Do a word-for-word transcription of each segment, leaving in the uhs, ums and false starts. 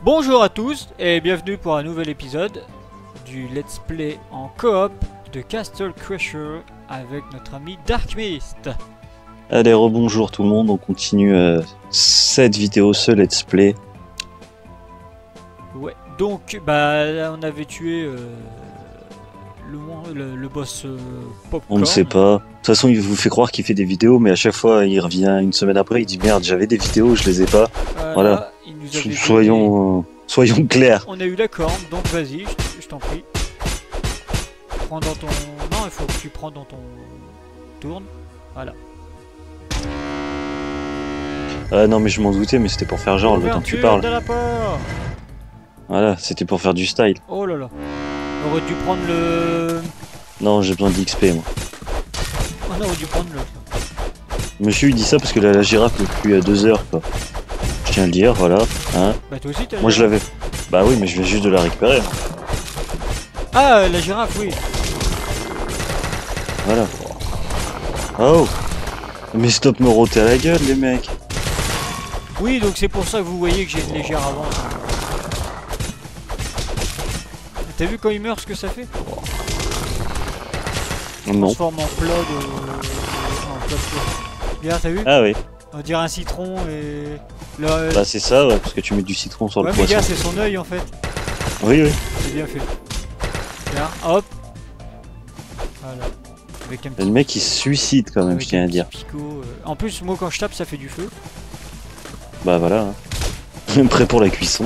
Bonjour à tous et bienvenue pour un nouvel épisode du Let's Play en coop de Castle Crusher avec notre ami Dark Mist. Allez, rebonjour tout le monde, on continue euh, cette vidéo, ce Let's Play. Ouais, donc bah là, on avait tué euh, le, le, le boss euh, Popcorn. On ne sait pas. De toute façon, il vous fait croire qu'il fait des vidéos, mais à chaque fois, il revient une semaine après, il dit merde, j'avais des vidéos, je les ai pas. Voilà, Voilà. il nous avait Soyons, donné... euh, soyons clairs. On a eu la corne, donc vas-y, je, je t'en prie. Prends dans ton... Non, il faut que tu prends dans ton... Tourne, voilà. Ah non, mais je m'en doutais, mais c'était pour faire genre le temps que tu parles. De la porte. Voilà, c'était pour faire du style. Oh là là. On aurait dû prendre le... Non, j'ai besoin d'X P, moi. On aurait dû prendre le... Monsieur, il dit ça parce que la, la girafe depuis euh, deux heures, quoi. Je tiens à le dire, voilà. Hein. Bah toi aussi t'as... Moi, je l'avais... Bah oui, mais je viens juste de la récupérer. Ah, la girafe, oui. Voilà. Oh. Mais stop me roter à la gueule, les mecs. Oui, donc c'est pour ça que vous voyez que j'ai une légère avance. T'as vu quand il meurt ce que ça fait? Il Non. transforme en plat de... En plat de feu. Bien, t'as vu? Ah oui. On dirait un citron et... Le... Bah c'est ça, ouais, parce que tu mets du citron sur ouais, le mais poisson. gars, c'est son œil en fait. Oui, oui. C'est bien fait. Bien, hop. Voilà. Avec un petit... Le mec il se suicide quand même, avec je tiens un à dire. petit picot, euh. En plus, moi quand je tape, ça fait du feu. Bah voilà. Hein. Prêt pour la cuisson.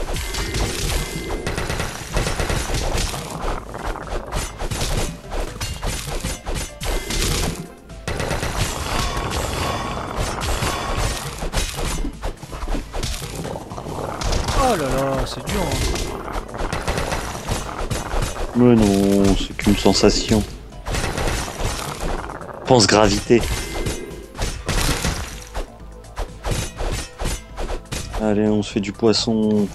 Oh là là, c'est dur. Hein. Mais non, c'est qu'une sensation. Pense gravité. Allez, on se fait du poisson.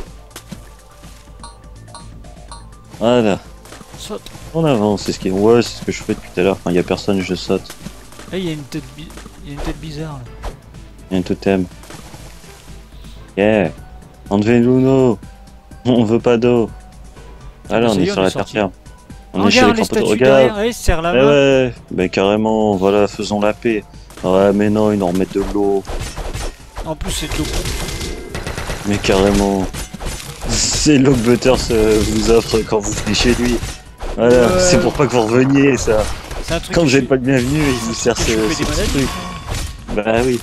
Voilà. Saute. On avance, c'est ce qui est... Ouais, c'est ce que je fais depuis tout à l'heure. Quand il y a personne, je saute. Là, il y a une tête, bi... il y a une tête bizarre là. Il y a un totem. Yeah. Enlevez l'uno. On veut pas d'eau. Allez, on est sur la terre ferme. On est chez les crapauds. Regarde. Allez, serre la Eh main. ouais, mais carrément, voilà, faisons la paix. Ouais, mais non, ils nous remettent de l'eau. En plus, c'est de l'eau. Mais carrément. C'est l'eau que Butters euh, vous offre quand vous venez chez lui. Voilà, Ouais. c'est pour pas que vous reveniez, ça. C'est un truc. Quand que vous n'êtes je- pas le bienvenu, il vous sert ce, que je fais ce des petit maladies. truc. Bah oui.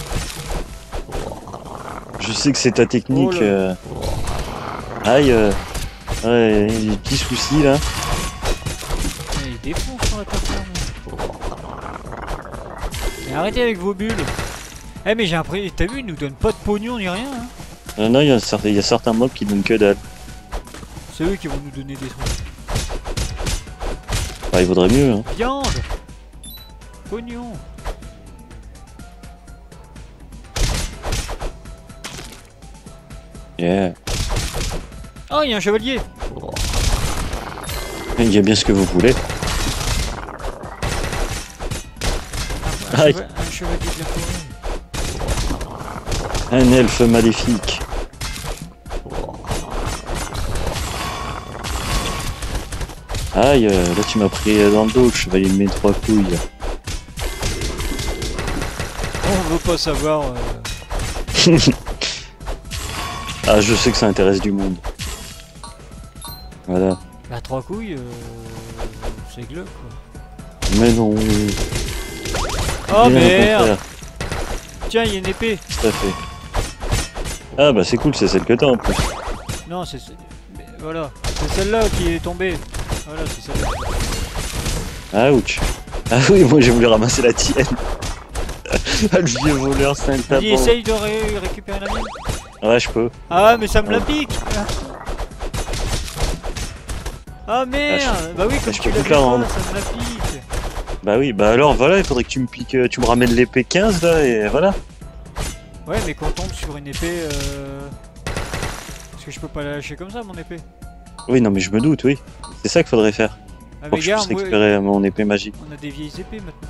Je sais que c'est ta technique. Oh là. euh. Aïe, euh... ouais, il y a des petits soucis là. Il défonce sur la plateforme. Mais arrêtez avec vos bulles. Eh mais j'ai appris, t'as vu, ils nous donnent pas de pognon ni rien. Hein. Euh, non, il y, a certains- il y a certains mobs qui donnent que dalle. C'est eux qui vont nous donner des trucs. Bah, il vaudrait mieux, hein. Viande. Pognon. Yeah. Oh, il y a un chevalier. Il y a bien ce que vous voulez. Un, Aïe. cheva- un chevalier de la forêt. Un elfe maléfique. Aïe, euh, là tu m'as pris euh, dans le dos, le chevalier de mes trois couilles. On veut pas savoir. euh, Ah, je sais que ça intéresse du monde. Voilà. La trois couilles, euh... c'est glauque quoi. Mais non. Oh bien au merde. contraire, Tiens, il y a une épée. tout à fait. Ah bah c'est cool, c'est celle que t'as en plus. Non, c'est ce- mais voilà, c'est celle-là qui est tombée. Voilà, c'est celle-là. Ouch. Ah oui, moi j'ai voulu ramasser la tienne. Ah, le vieux voleur, c'est un Vas-y, tapon. essaye de ré- récupérer la mienne. Ouais, je peux. Ah, mais ça me la Ah. pique. Ah merde. Ah, je- Bah oui, comme je tu peux l'as plus la fait, rendre. ça me la pique. Bah oui, bah alors voilà, il faudrait que tu me piques, euh, tu me ramènes l'épée quinze là, et voilà. Ouais, mais quand on tombe sur une épée... Euh... Parce que je peux pas la lâcher comme ça, mon épée. Oui, non mais je me doute, oui. C'est ça qu'il faudrait faire. Ah, Pour mais que je puisse regarde, moi, récupérer mon épée magique. on a des vieilles épées maintenant.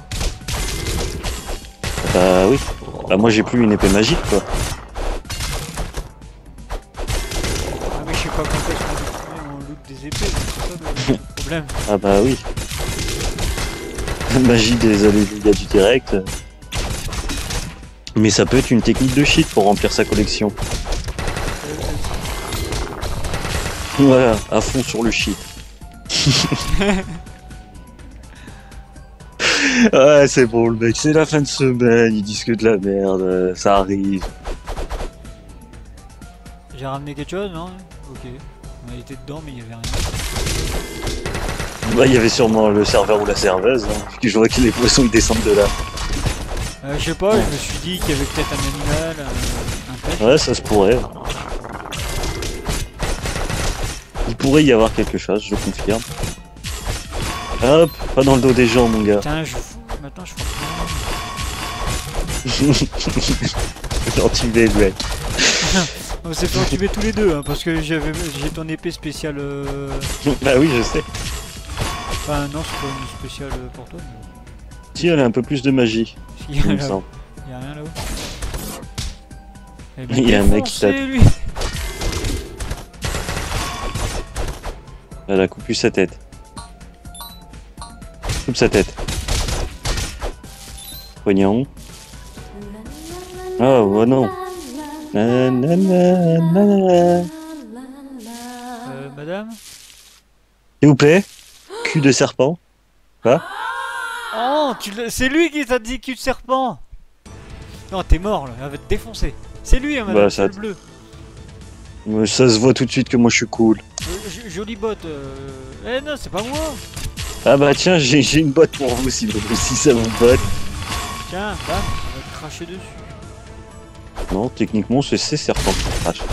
Bah oui. Bah moi j'ai plus une épée magique quoi. ça le, le problème. Ah bah oui. La magie des alléluia du direct. Mais ça peut être une technique de cheat pour remplir sa collection. Voilà, à fond sur le cheat. Ouais, c'est bon le mec, c'est la fin de semaine, ils disent que de la merde, ça arrive. J'ai ramené quelque chose, non? Ok. On a été dedans, mais il y avait rien. Bah, il y avait sûrement le serveur ou la serveuse, hein, parce que je vois que les poissons ils descendent de là. Euh, je sais pas, je me suis dit qu'il y avait peut-être un animal, un, un pêche. Ouais, ça se pourrait. Il pourrait y avoir quelque chose, je confirme. Hop, pas dans le dos des gens, mon gars. Putain, je fous. Maintenant, je fous. Gentil mec. On s'est fait entuber tous les deux, hein, parce que j'avais j'ai ton épée spéciale. Euh... Bah oui, je sais. Enfin, non, c'est pas une spéciale pour toi. Mais... Si, elle a un peu plus de magie. Il y a, il me là semble. Il y a rien là-haut. Eh Il y a un mec qui tape. lui. Elle a coupé sa tête. Coupe sa tête. Poignant. Oh, oh non. Euh, madame? S'il vous plaît. Cul de serpent. Quoi? Oh, tu c'est lui qui t'a dit cul de serpent. Non, t'es mort là, elle va te défoncer. C'est lui, hein, madame, Bah, c'est ça... le bleu. Mais ça se voit tout de suite que moi je suis cool. Euh, jolie botte. Euh... Eh non, c'est pas moi. Ah bah tiens, j'ai une botte pour vous si, si ça vous botte. Tiens, bam, on va te cracher dessus. Non, techniquement c'est ces serpents qui crachent.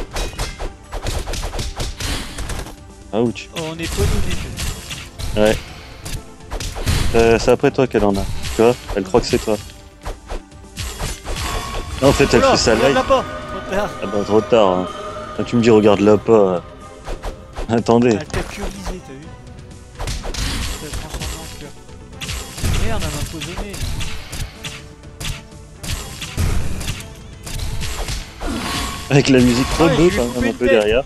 Ouch. Oh, on est pas donné. Ouais. Euh, c'est après toi qu'elle en a. Tu vois, elle croit que c'est toi. Non, en fait, elle oh là, fait ça live. là pas. Trop tard. Ah bah trop tard. Hein. Quand tu me dis regarde là pas. Attendez. Elle t'a purisé, t'as vu? Elle t'a transformé en cœur. Merde, elle m'a empoisonné. Avec la musique trop Ah, bleue je lui ai quand coupé même un le peu bec. derrière.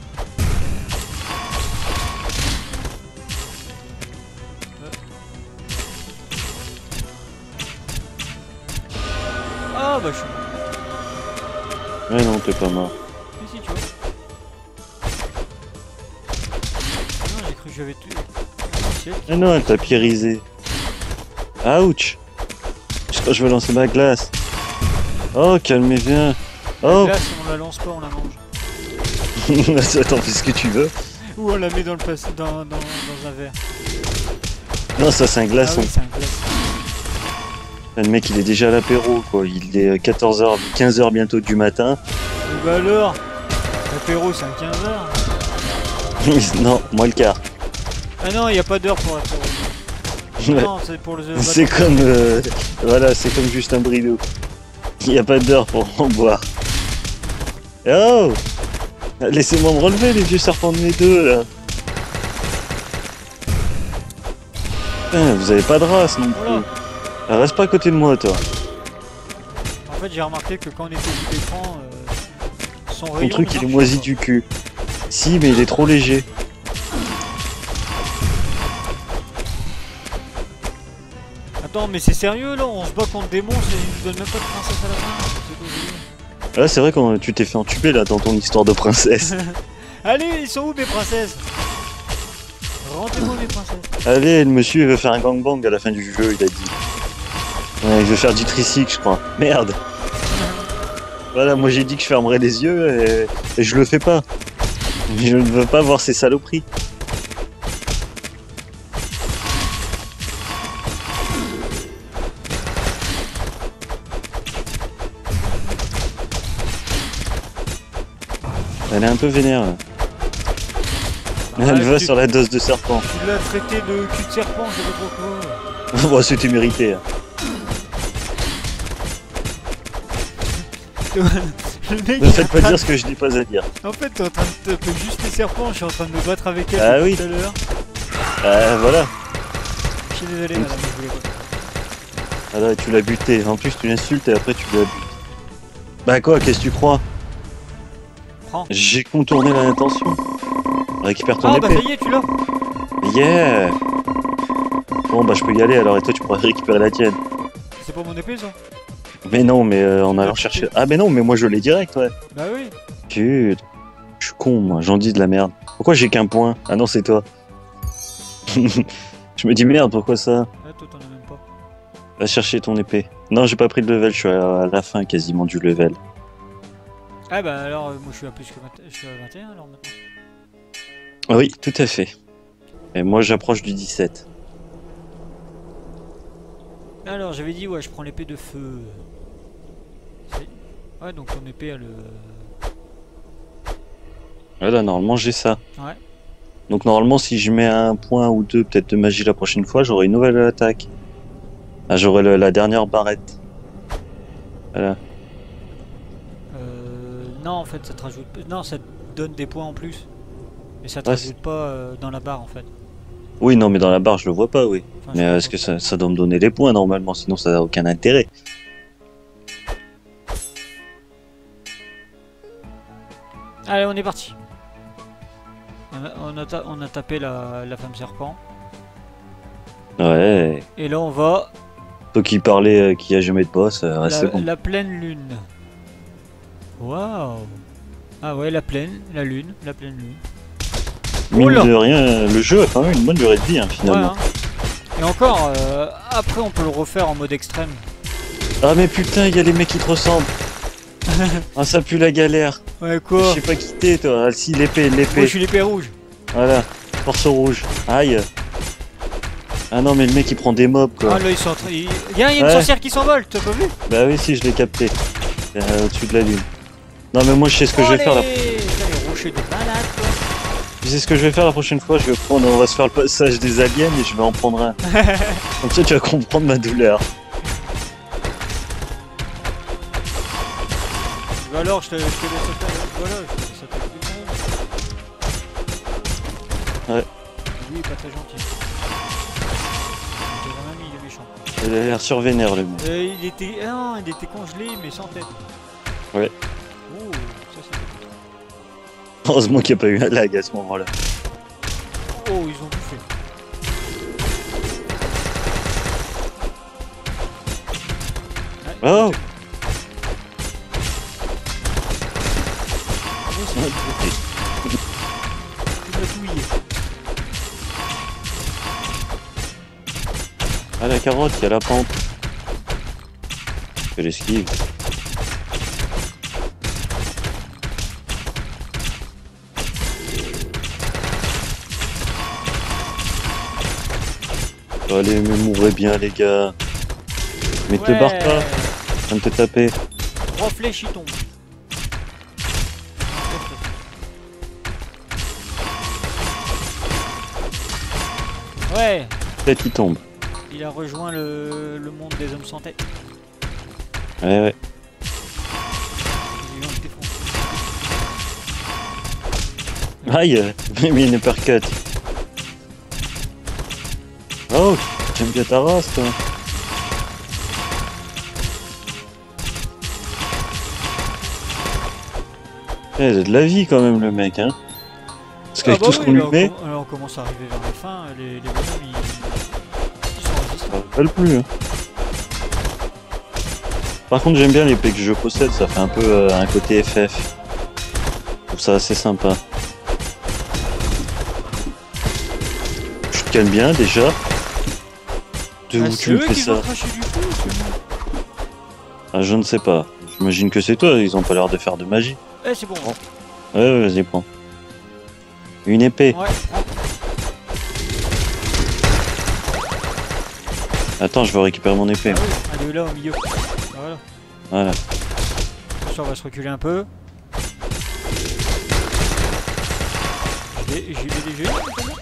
Ah bah je suis mort. Ouais non, t'es pas mort. Mais si, tu vois. Non, j'ai cru que j'avais tué. Ah non, elle t'a pierrisé. Ouch. Je crois que je vais lancer ma glace. Oh, calmez bien. Oh. La glace, on la lance pas, on la mange. Attends, fais ce que tu veux. Ou on la met dans le passé, dans, dans, dans un verre. Non, ça c'est un Ah glaçon. oui, c'est un glaçon. Le mec il est déjà à l'apéro quoi. Il est quatorze heures, quinze heures bientôt du matin. Et bah alors, l'apéro c'est à quinze heures. Non, moins le quart. Ah non, il n'y a pas d'heure pour l'apéro. Ouais. Non, c'est pour le C'est comme euh, voilà, c'est comme Justin Brideau. Il n'y a pas d'heure pour en boire. Oh, laissez-moi me relever les vieux serpents de mes deux là. Putain, vous avez pas de race non plus. Voilà. Ah, reste pas à côté de moi toi. En fait, j'ai remarqué que quand on était au bout d'écran, euh, son Ton rayon. truc ne il est marchait moisi pas. du cul. Si, mais il est trop léger. Attends, mais c'est sérieux là? On se bat contre des monstres et ils nous donnent même pas de princesse à la fin. C'est quoi, Là c'est vrai quand tu t'es fait entuber là dans ton histoire de princesse. allez, ils sont où mes princesses? Rendez-moi mes princesses. Allez, le monsieur il veut faire un gangbang à la fin du jeu, il a dit. Ouais, il veut faire du tricycle, je crois. Merde. Voilà, moi j'ai dit que je fermerais les yeux et, et je le fais pas. Je ne veux pas voir ces saloperies. Elle est un peu vénère. Là. Ah, Elle va tu- sur la dose de serpent. Tu l'as traité de cul de serpent, je sais pas trop quoi. Bon, c'était mérité. Hein. Le mec, Ne il faites est pas en train dire ce que je n'ai pas à dire. de- En fait, t'es en train de taper juste les serpents, je suis en train de me battre avec elle Ah depuis oui. tout à l'heure. Ah voilà. Je suis désolé, madame, je voulais pas. Ah là, tu l'as buté. En plus, tu l'insultes et après tu la butes. Bah quoi, qu'est-ce que tu crois? Prends. J'ai contourné la intention. Récupère ton Ah bah épée. ça y est, tu l'as. Yeah. Bon bah je peux y aller alors et toi tu pourras récupérer la tienne. C'est pas mon épée ça? Mais non, mais euh, en allant chercher... Ah mais non, mais moi je l'ai direct, ouais. Bah oui. Putain, je suis con moi, j'en dis de la merde. Pourquoi j'ai qu'un point? Ah non, c'est toi. Je me dis merde, pourquoi ça? Ah, toi t'en as même pas. Va chercher ton épée. Non, j'ai pas pris de level, je suis à la fin quasiment du level. Ah bah alors, euh, moi je suis à plus que vingt... je suis à vingt et un alors maintenant. Oui, tout à fait. Et moi j'approche du dix-sept. Alors j'avais dit ouais je prends l'épée de feu. C'est- Ouais donc ton épée a le... Voilà, normalement j'ai ça. Ouais. Donc normalement si je mets un point ou deux peut-être de magie la prochaine fois, j'aurai une nouvelle attaque. Ah, j'aurai le- la dernière barrette. Voilà. Euh... Non en fait ça te rajoute... Non ça te donne des points en plus. Mais ça te Ouais, rajoute pas euh, dans la barre en fait. Oui, non, mais dans la barre je le vois pas, oui. Enfin, Mais je euh, crois est-ce pas. que ça, ça doit me donner les points normalement, sinon ça n'a aucun intérêt. Allez on est parti. On a, on a, ta- on a tapé la, la femme serpent. Ouais. Et là on va... Toi qui parlais euh, qu'il n'y a jamais de boss, euh, ouais, La, c'est bon. la pleine lune. Waouh. Ah ouais la pleine, la lune, la pleine lune. Mine Oula. de rien, le jeu a quand même une bonne durée de vie, hein, Ouais, finalement. hein. Et encore, euh, après on peut le refaire en mode extrême. Ah mais putain, il y a les mecs qui te ressemblent. Ah, ça pue la galère. Ouais Je quoi? sais pas quitter, toi. Ah, si, l'épée, Moi l'épée. je suis l'épée rouge. Voilà, torso rouge. Aïe. Ah non, mais le mec il prend des mobs, quoi. Ah là ils sont en train... il- y a, il y a une Ouais. sorcière qui s'envole, t'as pas vu? Bah oui, si, je l'ai capté. Euh, au-dessus de la lune. Non, mais moi je sais ce que je vais faire. La... Allez, t'as les rochers de malade quoi. Tu sais ce que je vais faire la prochaine fois? Je vais prendre, on va se faire le passage des aliens et je vais en prendre un. Comme ça, tu vas comprendre ma douleur. Bah alors je te, je te laisse attaquer. Voilà, je te laisse attaquer. Ouais. Lui il est pas très gentil. Il était vraiment, il est méchant. Il a l'air survénère, le mec. Euh, il était... Ah non, il était congelé mais sans tête. Ouais. Oh, ça c'est... Heureusement qu'il n'y a pas eu un lag à ce moment-là. Oh, ils ont bouffé. Ouais, Oh. moi aussi, tu m'as touillé. Ah, la carotte, il y a la pente. Je l'esquive. Allez, mais mourrez bien, les gars. Mais te Ouais. barre pas, je viens de te taper. Trois flèches, il tombe. Ouais, Peut-être il tombe. il a rejoint le, le monde des hommes sans tête. Ouais, ouais. J'ai eu un petit défense. Aïe, j'ai mis une uppercut. Oh, j'aime bien ta race, toi. Eh, il a de la vie quand même, le mec, hein. Parce qu'avec Ah bah tout ce oui, qu'on là, lui on met, com- alors on commence à arriver vers la fin, les, les bonhommes ils, ils sont résistants. ça ne vole plus. Hein. Par contre, j'aime bien l'épée que je possède, ça fait un peu euh, un côté F F. Je trouve ça assez sympa. Je te calme bien déjà. De Ah, où c'est tu me eux fais qui ça? ont craché du feu, c'est bon. Ah, je ne sais pas. J'imagine que c'est toi, ils ont pas l'air de faire de magie. Eh c'est bon. Bon. Ouais, ouais, vas-y, prends. Une épée. Ouais, prends. Attends, je veux récupérer mon épée. Ah oui, elle est là au milieu. Voilà. Voilà. Attention, on va se reculer un peu. J'y vais, j'y vais déjà.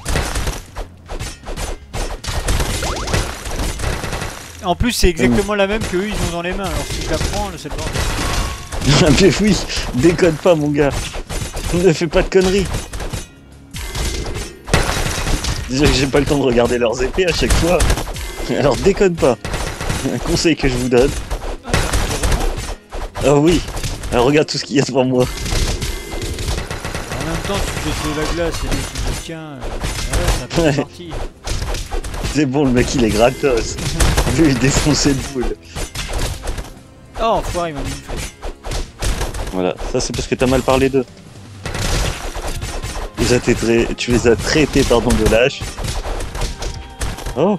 En plus, c'est exactement la même que eux ils ont dans les mains. Alors si je la prends, c'est le bordel. Mais oui, déconne pas, mon gars. Ne fais pas de conneries. Déjà que j'ai pas le temps de regarder leurs épées à chaque fois. Alors déconne pas. Un conseil que je vous donne. Ah oui. Alors regarde tout ce qu'il y a devant moi. En même temps, tu jettes de la glace et lui qui me tient. euh, c'est un peu parti. C'est bon, le mec il est gratos. Lui il défonçait le boule. Oh, enfoiré, il m'a mis une flèche. Voilà, ça c'est parce que t'as mal parlé d'eux. Tu les as traités, tu les as traités pardon, de lâches. Oh.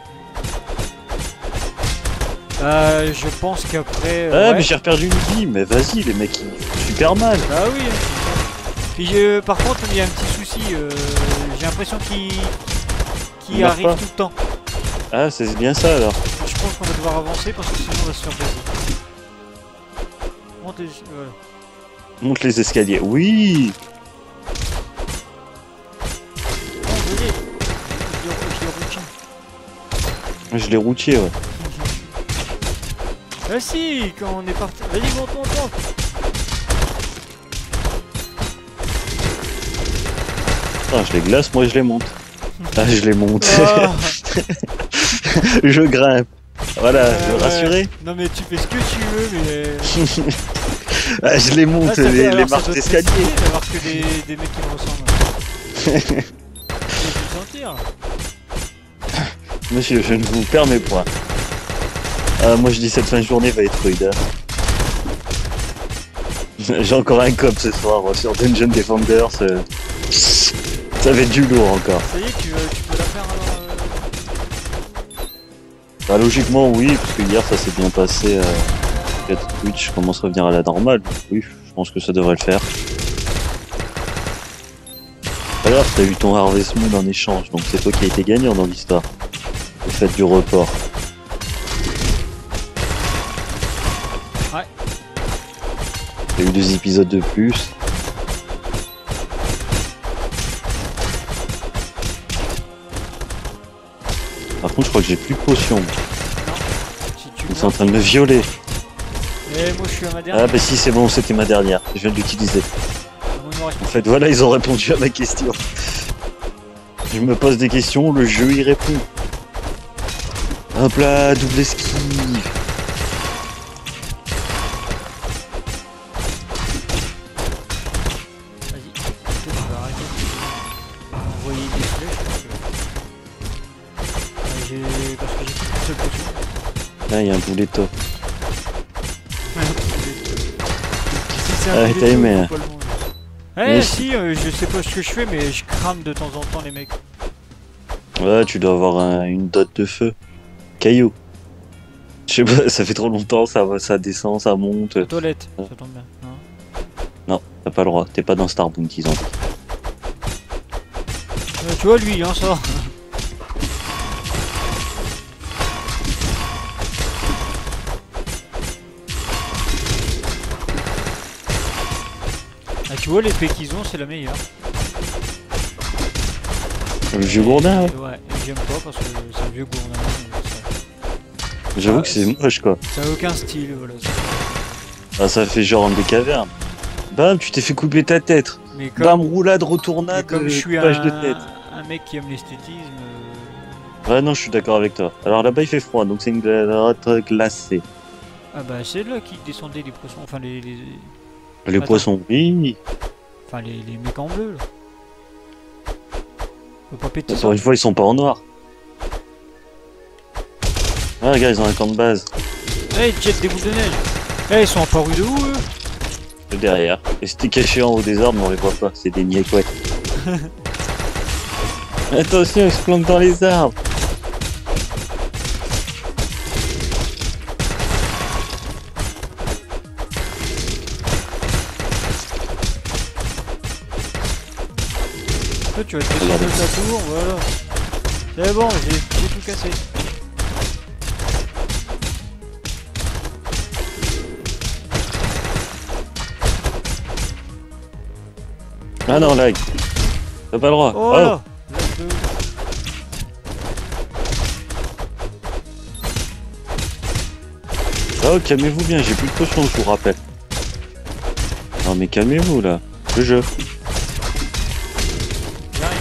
Euh, je pense qu'après. Ah, euh, ouais. mais j'ai reperdu une vie, mais vas-y, les mecs ils font super mal. Bah oui. Puis je- par contre, il y a un petit souci. euh, J'ai l'impression qu'il qu'il Il meurt arrive pas. tout le temps. Ah, c'est bien ça alors. Je pense qu'on va devoir avancer parce que sinon on va se faire baiser. Montez, voilà. Monte les escaliers. Oui. Oh, venez. Je l'ai- je l'ai routine. Je l'ai routier, ouais. Ah si, quand on est parti. Vas-y, monte, monte, monte. Ah, je les glace, moi je les monte. Ah, je les monte. Ah. Je grimpe. Voilà, Euh, je veux ouais. rassurer. Non mais tu fais ce que tu veux, mais... Ah, je les monte, Ah, ça les, doit- les alors, ça marches doit te d'escalier. stylé d'avoir que des, des mecs qui me ressemblent. Je peux le sentir. Monsieur, je ne vous permets point. Ah, moi je dis cette fin de journée va être rude. Hein. J'ai encore un cop ce soir euh, sur Dungeon Defenders. euh, Ça va être du lourd encore. Ça y est, tu, euh, tu peux la faire alors euh... Bah, logiquement oui, parce que hier ça s'est bien passé. Euh, peut-être Twitch commence à revenir à la normale. Oui, je pense que ça devrait le faire. Pas grave, t'as eu ton Harvest Moon en échange, donc c'est toi qui as été gagnant dans l'histoire. Le fait du report. Ouais. T'as eu deux épisodes de plus. Par contre, je crois que j'ai plus de potions. Si tu Ils sont en train de me violer. Et moi je suis à ma dernière. Ah bah si, c'est bon, c'était ma dernière. Je viens de l'utiliser. Moi, il me reste En fait, voilà, ils ont répondu à ma question. Je me pose des questions, le jeu y répond. Hop là, double esquive. Vas-y, toi tu vas arrêter d'envoyer des flèches parce que... Euh, j'ai... parce que j'ai plus qu'une seule potion. Là, il y a un boulet top. Si c'est Ah, un t'as poulet aimé, chaud, hein. faut pas le manger. Eh Mais si, euh, je sais pas ce que je fais mais je crame de temps en temps les mecs. Ouais, tu dois avoir un- une dot de feu. Caillou. Je sais pas, ça fait trop longtemps, ça, va- ça descend, ça monte. Toilette, ça tombe bien. Non. Non, t'as pas le droit, t'es pas dans Starbound, ils ont dit. Euh, tu vois lui, hein, ça. Ah, tu vois l'épée qu'ils ont, c'est la meilleure. Le vieux gourdin, ouais. Ouais, et j'aime pas parce que c'est un vieux gourdin. mais ça- J'avoue Ah, que c'est moche, quoi. Ça a aucun style, voilà. Ah, ça fait genre des cavernes. Bam, tu t'es fait couper ta tête. Mais comme, Bam, roulade, mais retournade, comme je suis coupage un, de tête. un mec qui aime l'esthétisme, euh, Ouais, non, je suis d'accord avec toi. Alors là-bas, il fait froid, donc c'est une grotte glacée. ah bah c'est là qui descendaient les poissons, enfin les, les... Les Attends. poissons, oui. enfin les, les mecs en bleu là. Faut pas péter ça. Pour une fois, ils sont pas en noir. Ah, regarde, ils ont un camp de base. Eh, ils jettent des boules de neige. Eh, ils sont apparus de où eux? De derrière. Et c'était caché en haut des arbres, mais on les voit pas. C'est des niais-couettes. Attention, ils se planquent dans les arbres. Toi tu vas te descendre de ta tour, voilà. C'est bon, j'ai j'ai tout cassé. Ah non, lag. T'as pas le droit. Oh là là, de ouf. Oh, calmez-vous bien, j'ai plus de potions, je vous rappelle. Non mais calmez-vous là. Le jeu. J'arrive.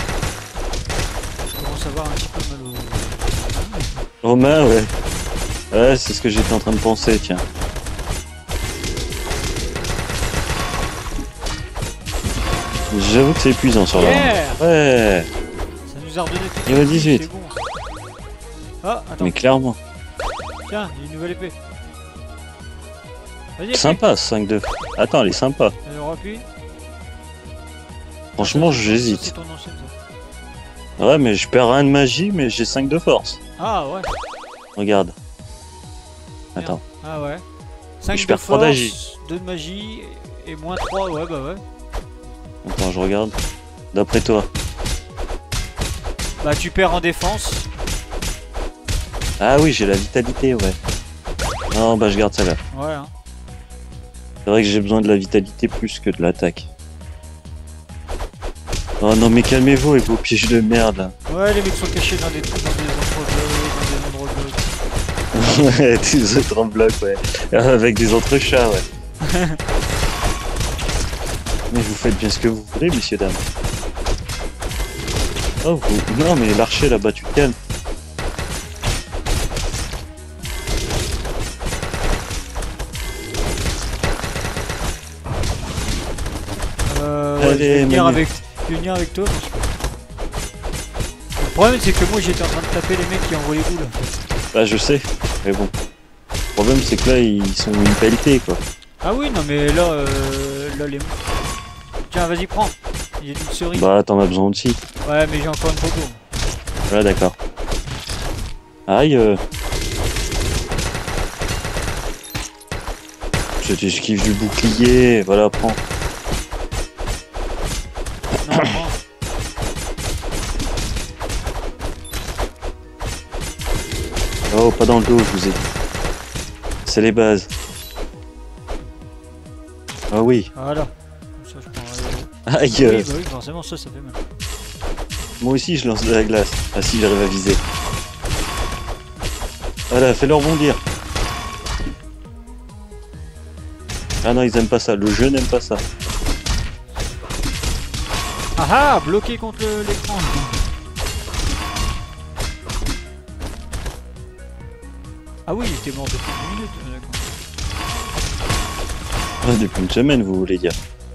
Je commence à avoir un petit peu mal au... Romain, ouais. Ouais, c'est ce que j'étais en train de penser, tiens. J'avoue que c'est épuisant sur la Yeah. Ouais. Ça nous a redonné tout Niveau de suite, dix-huit. c'est bon. Ah, attends, Mais clairement. tiens, il y a une nouvelle épée. Vas-y, Sympa, cinq de... Attends, elle est sympa. alors appuie. Franchement, Ça, j'hésite. C'est ton ancienne, ça. Ouais, mais je perds rien de magie, mais j'ai cinq de force. Ah ouais. Regarde. Attends. Ah ouais. cinq je de perds trois force, d'agi. deux de magie et moins trois, ouais bah ouais. Attends, je regarde. D'après toi. Bah tu perds en défense. Ah oui, j'ai la vitalité, ouais. Non, bah je garde ça là. Ouais hein. C'est vrai que j'ai besoin de la vitalité plus que de l'attaque. Oh non, mais calmez-vous avec vos pièges de merde là. Ouais, les mecs sont cachés dans des trucs, dans des endroits bleus, dans des endroits bleus. Ouais, des autres en bloc, ouais. Avec des entrechats, ouais. Mais vous faites bien ce que vous voulez, messieurs, dames. Oh, vous... non, mais l'archer là-bas, tu te calmes. Euh, ouais, Allez, je vais venir Manu. avec, je vais venir avec toi. Parce que... Le problème c'est que moi j'étais en train de taper les mecs qui envoient les boules. En fait. Bah, je sais, mais bon. Le problème, c'est que là, ils sont une pelletée, quoi. Ah oui, non mais là, euh, là les... Tiens, vas-y, prends. Il y a une cerise. Bah, t'en as besoin aussi. Ouais, mais j'ai encore une photo. Ouais, d'accord. Aïe. Euh... Je t'esquive du bouclier, voilà, prends. Non, prends. Oh, pas dans le dos, je vous ai dit. C'est les bases. Ah oui. Voilà. Comme ça, je prends... Aïe. Oui, euh, bah oui, forcément ça, ça fait mal. Moi aussi, je lance de la glace. Ah si, j'arrive à viser. Voilà, fais-leur bondir. Ah non, ils aiment pas ça. Le jeu n'aime pas ça. Ah ah, bloqué contre le- l'écran. Ah oui, il était mort depuis dix minutes. euh, d'accord. Ah, depuis une semaine, vous voulez dire.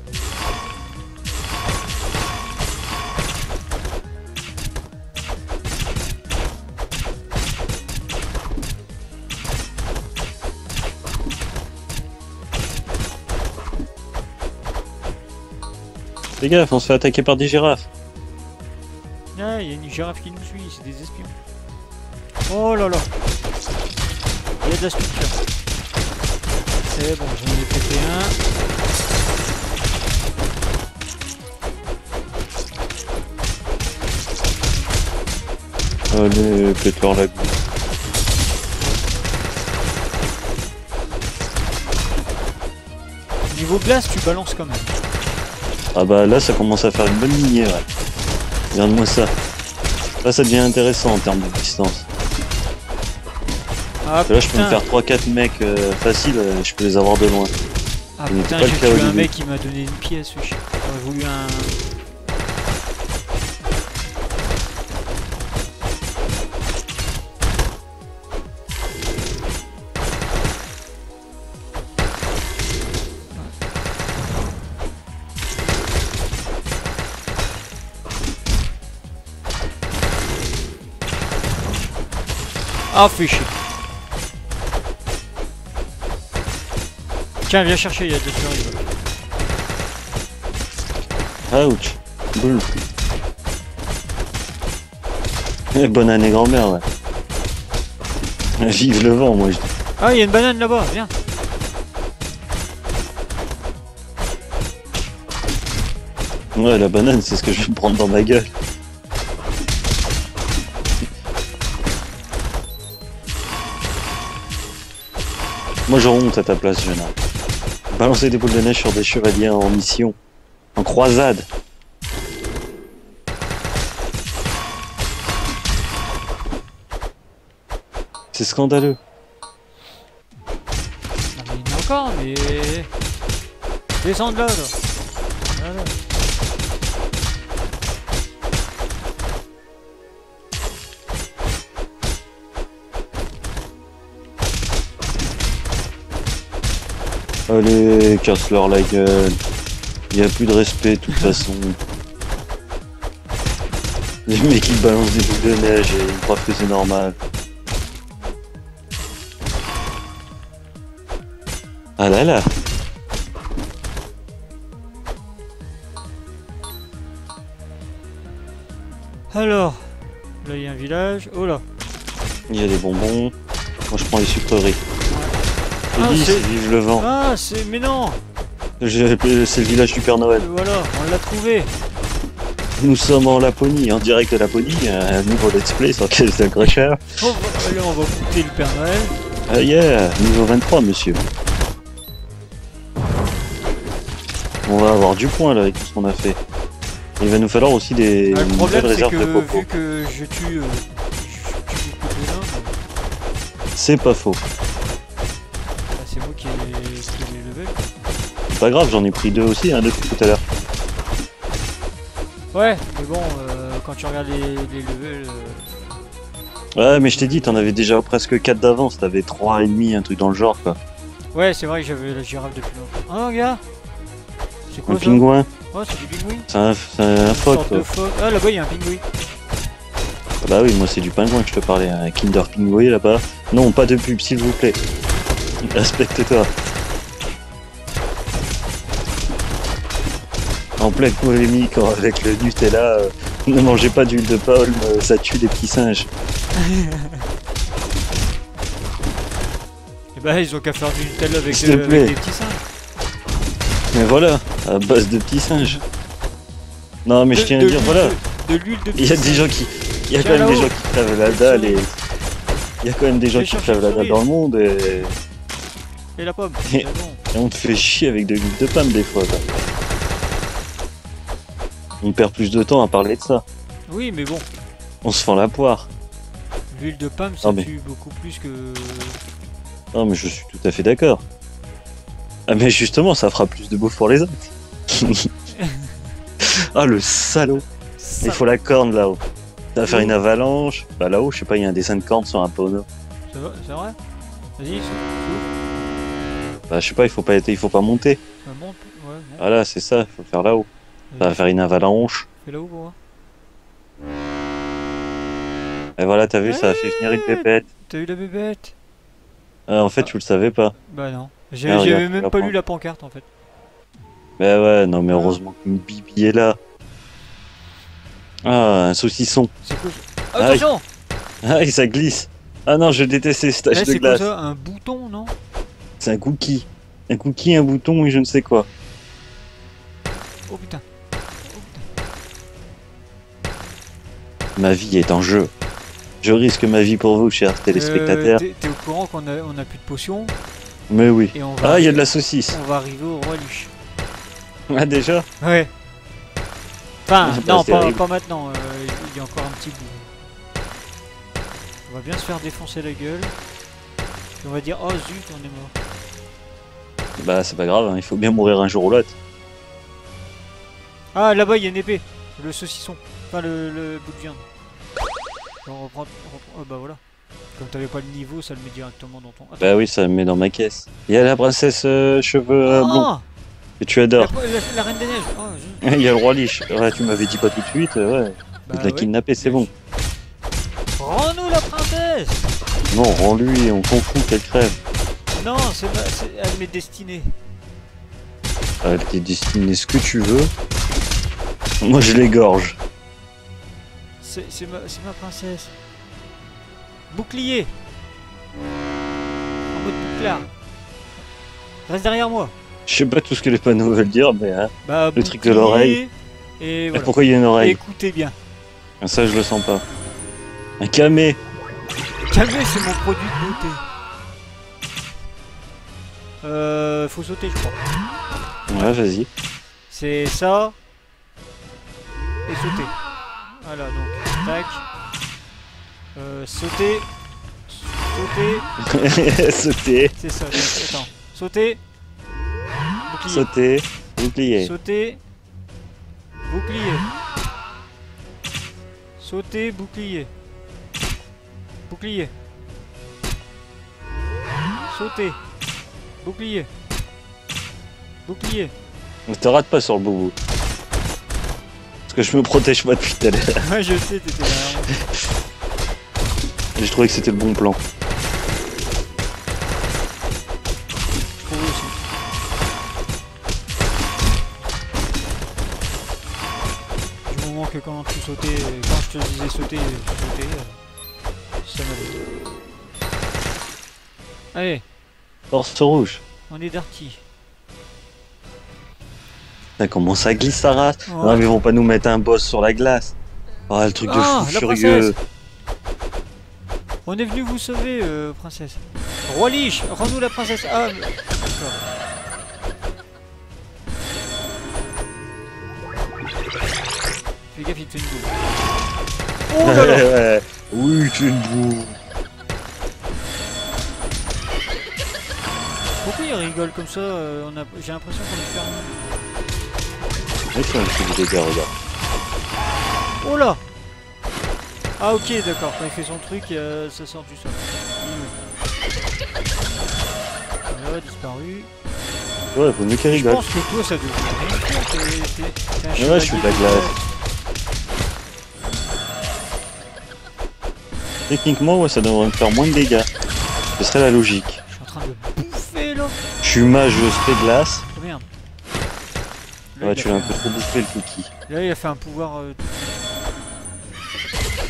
Fais gaffe, on se fait attaquer par des girafes. Ah, il y a une girafe qui nous suit, c'est des espions. Oh là là. Il y a de la structure. C'est bon, j'en ai pété un. Allez, pète-leur la goutte. Niveau glace, tu balances quand même. Ah bah là, ça commence à faire une bonne lignée, ouais. Regarde-moi ça. Là, ça devient intéressant en termes de distance. Ah Là, je peux me putain, faire trois quatre mecs euh, faciles, euh, je peux les avoir de loin. ah, il n'était putain pas le j'ai cas au tué un début. mec qui m'a donné une pièce. wesh. J'aurais voulu un... Ah, fais chier. Tiens, viens chercher, il y a deux cerises. Ouch. Boule. Eh, bonne année grand-mère, ouais. Vive le vent, moi je dis. Ah, il y a une banane là-bas, viens. Ouais, la banane, c'est ce que je vais me prendre dans ma gueule. Moi, je honte à ta place, jeune homme. Balancer des boules de neige sur des chevaliers en mission. En croisade. C'est scandaleux. Non, mais il y en a encore, mais... Descends de là, là. Voilà. Allez, casse-leur la gueule. Y a plus de respect de toute façon. Les mecs qui balancent des boules de neige et ils croient que c'est normal. Ah là là. Alors, là il y a un village. Oh là. Il y a des bonbons. Moi je prends les sucreries. Ah, J'ai dit, c'est- c'est vive le vent. Ah, c'est. Mais non. J'ai- C'est le village du Père Noël. Euh, Voilà, on l'a trouvé. Nous sommes en Laponie, en direct de Laponie, un nouveau let's play sur Candy Crusher. On va, allez, on va goûter le Père Noël. Ah yeah, niveau vingt-trois monsieur. On va avoir du point là avec tout ce qu'on a fait. Il va nous falloir aussi des Ah, le une problème belle c'est réserve de que coco. vu que je tue, euh, je tue beaucoup de nains, bah, C'est pas faux. c'est moi qui ai, qui ai les levels. C'est pas grave, j'en ai pris deux aussi hein, depuis tout à l'heure. Ouais, mais bon, euh, quand tu regardes les, les levels, euh, Ouais mais je t'ai dit, t'en avais déjà presque quatre d'avance, t'avais trois et demi, un truc dans le genre quoi. ouais, c'est vrai que j'avais la girafe depuis longtemps. Ah, regarde. C'est quoi Un ça? pingouin, Oh, c'est du pingouin. c'est un, c'est un Une phoque sorte quoi. de phoque. Ah, là-bas il y a un pingouin. Ah bah oui, moi c'est du pingouin que je te parlais, un Kinder Pingouin là-bas. Non, pas de pub s'il vous plaît. Respecte-toi. En pleine polémique avec le Nutella, euh, ne mangez pas d'huile de palme, euh, ça tue les petits singes. Et bah, ils ont qu'à faire du Nutella avec, S'il te euh, avec plaît. des petits singes. Mais voilà, à base de petits singes. Non mais je De- tiens à de dire, l'huile voilà, De, de l'huile de il y a petits des singes. gens qui... Il y a Tiens, quand même des là-haut. gens qui crèvent la dalle et... Il y a quand même des gens Je vais qui chercher crèvent le la dalle sourire. dans le monde et... Et la pomme. Et- c'est bon. et on te fait chier avec de l'huile de palme des fois. quoi. On perd plus de temps à parler de ça. Oui, mais bon, On se fend la poire. l'huile de palme ça Ah, mais- tue beaucoup plus que. Non mais je suis tout à fait d'accord. Ah mais justement ça fera plus de bouffe pour les autres. Ah le salaud. Ça- Il faut la corne là-haut. Ça va faire une avalanche. Bah là-haut je sais pas, il y a un dessin de corne sur un pono. C'est vrai, c'est vrai. Vas-y, souffle, souffle. Bah je sais pas, il faut pas être... il faut pas monter. Ça monte. Ouais, bon. Voilà c'est ça, il faut le faire là-haut. Ça va faire une avalanche. Fais là-haut pour voir. Et voilà t'as vu, ça a fait venir une pépette. T'as eu la bébête? Ah, en fait tu le savais pas. Bah non. J'ai- Ah, J'avais regarde, même la pas prends. lu la pancarte en fait. Bah ouais, non mais heureusement qu'une bibi est là. Ah, un saucisson. C'est quoi ça? Aïe. Attention! Ah, et ça glisse. Ah non, je déteste ces Là, stages de c'est quoi glace. ça? Un bouton, non? C'est un cookie. Un cookie, un bouton et je ne sais quoi. Oh putain. Oh putain. Ma vie est en jeu. Je risque ma vie pour vous, chers téléspectateurs. Euh, T'es t'es au courant qu'on a, on a plus de potions Mais oui. et on va, Ah, il y a de la saucisse. on va arriver au roi Lich. Ah, déjà? Ouais. Enfin, Bah, non, c'est pas, horrible. pas maintenant. euh, Il y a encore un petit bout. On va bien se faire défoncer la gueule. Et on va dire, oh zut, on est mort. Bah, c'est pas grave, hein, il faut bien mourir un jour ou l'autre. Ah, là-bas, il y a une épée. Le saucisson. Enfin, le, le bout de viande. On reprend, on reprend- oh, bah voilà. Comme t'avais pas le niveau, ça le met directement dans ton. Attends. Bah oui, ça me met dans ma caisse. Il y a la princesse euh, cheveux euh, blonds Ah, que tu la, adores. la- la reine des neiges. Oh, zut. Il y a le roi Lich. Ouais, tu m'avais dit pas tout de suite. euh, Ouais, Bah tu l'as ouais. kidnappé, c'est bon. Rends-nous la princesse. Non, rends-lui, on s'en fout qu'elle crève. Non, c'est ma- c'est- elle m'est destinée. Elle t'est destiné ce que tu veux. Moi, je l'égorge. C'est c'est ma, c'est ma princesse. Bouclier. En mode bouclard. Reste derrière moi. Je sais pas tout ce que les panneaux veulent dire, mais hein. Bah, Le truc de bouclier, l'oreille. Et Et voilà. pourquoi il y a une oreille? Écoutez bien. Ah, ça, je le sens pas. Un camé. Calmez, c'est mon produit de beauté. Euh, faut sauter, je crois. Ouais, vas-y. C'est ça. Et sauter. Voilà, donc, tac. Euh, sauter. Sauter. Sauter. C'est ça, donc, attends. Sauter. Bouclier. Sauter. Bouclier. Sauter. Bouclier. Sauter, bouclier. Bouclier. Sauter. Bouclier. Bouclier. Ne te rate pas sur le boubou. Parce que je me protège pas depuis tout à l'heure. Ouais, je sais, t'étais derrière moi. J'ai trouvé que c'était le bon plan. Je trouve aussi. Du moment que quand tu sautais, quand je te disais sauter, tu sautais, euh, ça m'allait. Allez, Torse rouge. on est darty. Putain, comment ça glisse sa race. Ouais. Non mais ils vont pas nous mettre un boss sur la glace. Oh le truc de Ah, fou la furieux. On est venu vous sauver, euh, princesse. Roi Lich, rends-nous la princesse. Ah, mais... d'accord. Fais gaffe, il te fait une boule. Oh là là. Ouais, oui, tu es une boue. Pourquoi il rigole comme ça euh, on a... J'ai l'impression qu'on lui fait rien. Ouais, ça me fait des dégâts, regarde. Oh là. Ah ok, d'accord, quand il fait son truc, euh, ça sort du sol. Voilà, disparu. Ouais, faut mieux qu'il Je rigole. pense que toi ça devrait rien faire, t'es- t'es- t'es un Mais ouais, je suis de la chevalier glace. Techniquement, ouais, ça devrait me faire moins de dégâts. Ce serait la logique. Je suis en train de bouffer là. Je suis mage, je spray glace. Oh merde. Là, Ouais, il a tu l'as un fait peu trop bouffé le cookie. Là il a fait un pouvoir euh, tout de suite.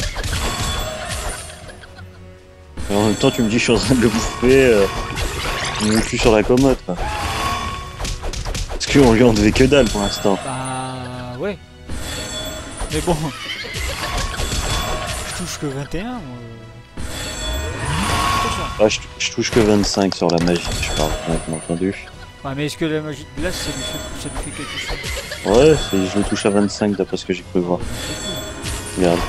Et en même temps, tu me dis que je suis en train de le bouffer. Euh, mon cul sur la commode, quoi. Parce qu'on lui en devait que dalle pour l'instant. Bah ouais. Mais bon. Je touche que vingt et un moi. Attention. Ah, je, je touche que vingt-cinq sur la magie, je parle, bien entendu. Ouais, mais est-ce que la magie de glace ça lui fait, ça lui fait quelque chose? Ouais, c'est- je le touche à vingt-cinq d'après ce que j'ai cru voir. Regarde.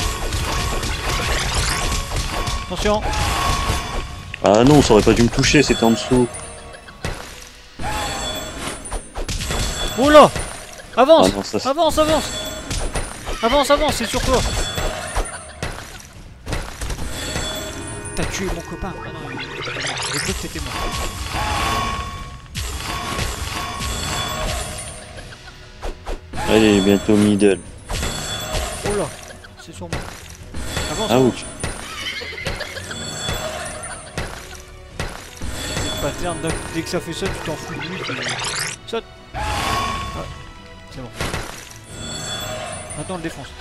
Attention. Ah non, ça aurait pas dû me toucher, c'était en dessous. Oh là. Avance. Ah non, ça c'est... Avance, avance. Avance, avance, c'est sur toi. T'as tué mon copain. Ah non, il- j'ai cru que t'étais mort. Allez, il est bientôt middle. Oh là. C'est sur moi. Avance, Ah avance. ouch. Le pattern, dès- dès que ça fait ça, tu t'en fous de lui. Tu... Saute. Ah, c'est bon. Maintenant, on le défonce.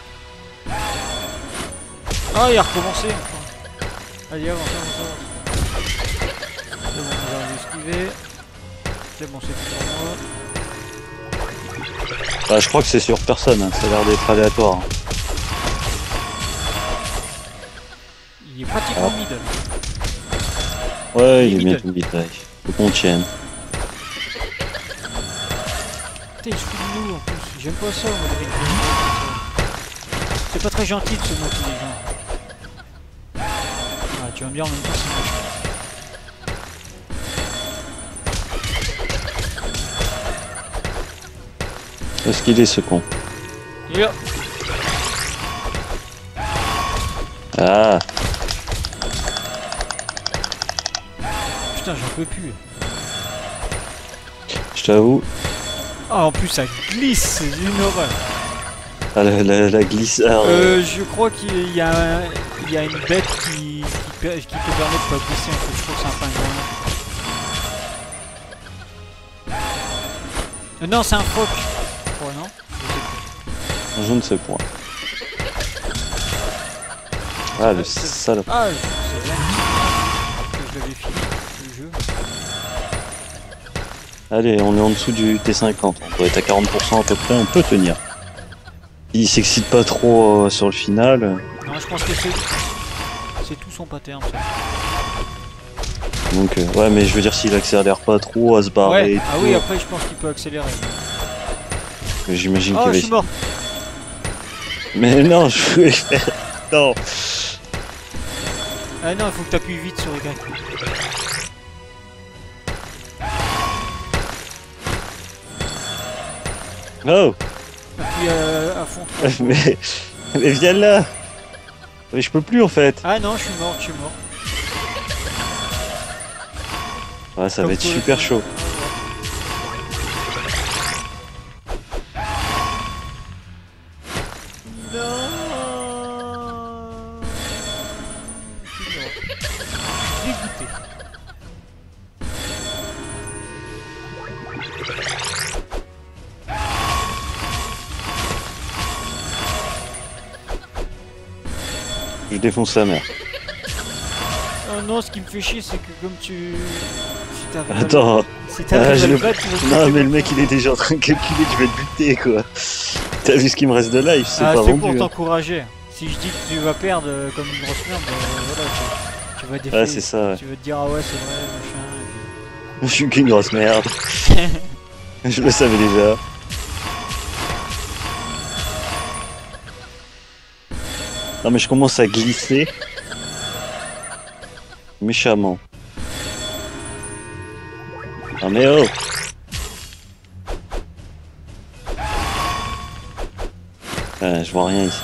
Ah, il a recommencé. Enfin. Allez, avance, avance, avance. C'est bon, j'arrive à esquiver. C'est bon, c'est tout pour moi. Ah, je crois que c'est sur personne, hein. Ça a l'air d'être aléatoire. Hein. Il est pratiquement Ah. middle. Ouais, il est Middle. bientôt middle. Faut qu'on tienne. Putain, il se fout de nous en plus. J'aime pas ça, moi, les mecs. C'est pas très gentil de se moquer des gens. Ah, tu vas me dire en même temps, c'est moche. Où est-ce qu'il est ce con? Il est là. Ah, Putain, j'en peux plus. je t'avoue. Ah, en plus, ça glisse, c'est une horreur. Ah, la, la, la glissade. Euh, je crois qu'il y a, un- il y a une bête qui, qui, per- qui te permet de pas glisser. En fait, je crois que c'est un pingouin. Euh, non, c'est un phoque. Je crois, non? Je ne sais point. Ah, le C'est- salope. Ah, je sais bien que je l'avais fini, le jeu. Allez, on est en dessous du T cinquante. On doit être à quarante pour cent à peu près, on peut tenir. Il s'excite pas trop euh, sur le final. Non, je pense que c'est c'est tout son pattern. Ça. Donc, euh, ouais, mais je veux dire, s'il accélère pas trop à se barrer. Ouais. et Ah tout, oui, après, je pense qu'il peut accélérer. j'imagine Oh, qu'il je va suis mort. Mais non, je voulais faire. Non. Ah non, il faut que t'appuies vite sur Y. Oh. Appuie à, à fond. mais, mais viens là. Mais je peux plus en fait. Ah non, je suis mort, je suis mort. Ouais, ça Comme va être toi, super toi. chaud. Ah, Dégoûté. Je défonce sa mère. Oh non, ce qui me fait chier, c'est que comme tu... Si t'arrives à le- Attends. Si t'arrives Ah, à je le le- battre, tu vas te Non casser mais la le mec il est déjà en train de calculer que je vais te buter quoi. T'as vu ce qu'il me reste de life, c'est Ah, pas c'est pour vendu. Hein. t'encourager. Si je dis que tu vas perdre euh, comme une grosse merde, euh, voilà, tu, tu vas défaire. Ouais c'est ça, ouais. Tu vas te dire, ah ouais, c'est vrai, machin. Je suis qu'une grosse merde. Je le savais déjà. Non mais je commence à glisser. Méchamment. Ah mais oh. Ah, je vois rien ici.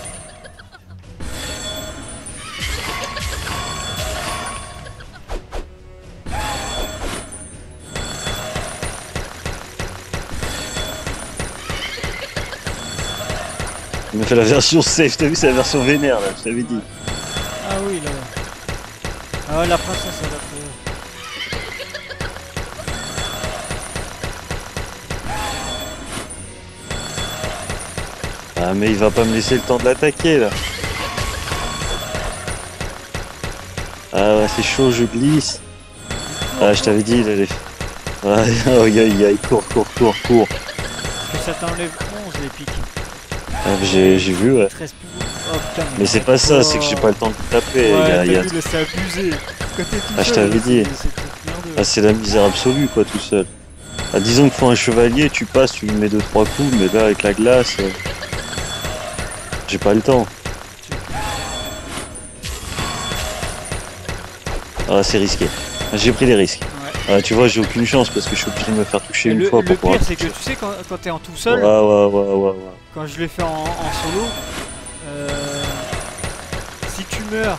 Il m'a fait la version safe, t'as vu, c'est la version vénère là, je t'avais dit. Ah oui, là. Ah ouais, la princesse, elle a fait... Ah mais il va pas me laisser le temps de l'attaquer là. Ah ouais c'est chaud, je glisse. Ah je t'avais dit il allait... Aïe aïe aïe aïe, cours cours cours cours. Parce que ça t'enlève onze les pics. Ah, j'ai j'ai vu ouais. treize plus. Oh putain, Mais c'est pas ça, c'est que j'ai pas le temps de taper. Ouais, il y a- t'as il y a- vu, là, c'est abusé. Quand t'es tout Ah, je seul, t'avais c'est- dit. c'est tout merdeux. Ah c'est la misère absolue quoi tout seul. Ah disons qu'il faut un chevalier, tu passes, tu lui mets deux trois coups, mais là avec la glace... euh, J'ai pas le temps. Ah c'est risqué. J'ai pris des risques. Ouais. Ah tu vois j'ai aucune chance parce que je suis obligé de me faire toucher Et une le, fois le pour pouvoir... pire, c'est que tu sais, quand, quand t'es en tout Ouais seul, ouais ouais ouais ouais. quand je l'ai fait en, en solo, euh, si tu meurs,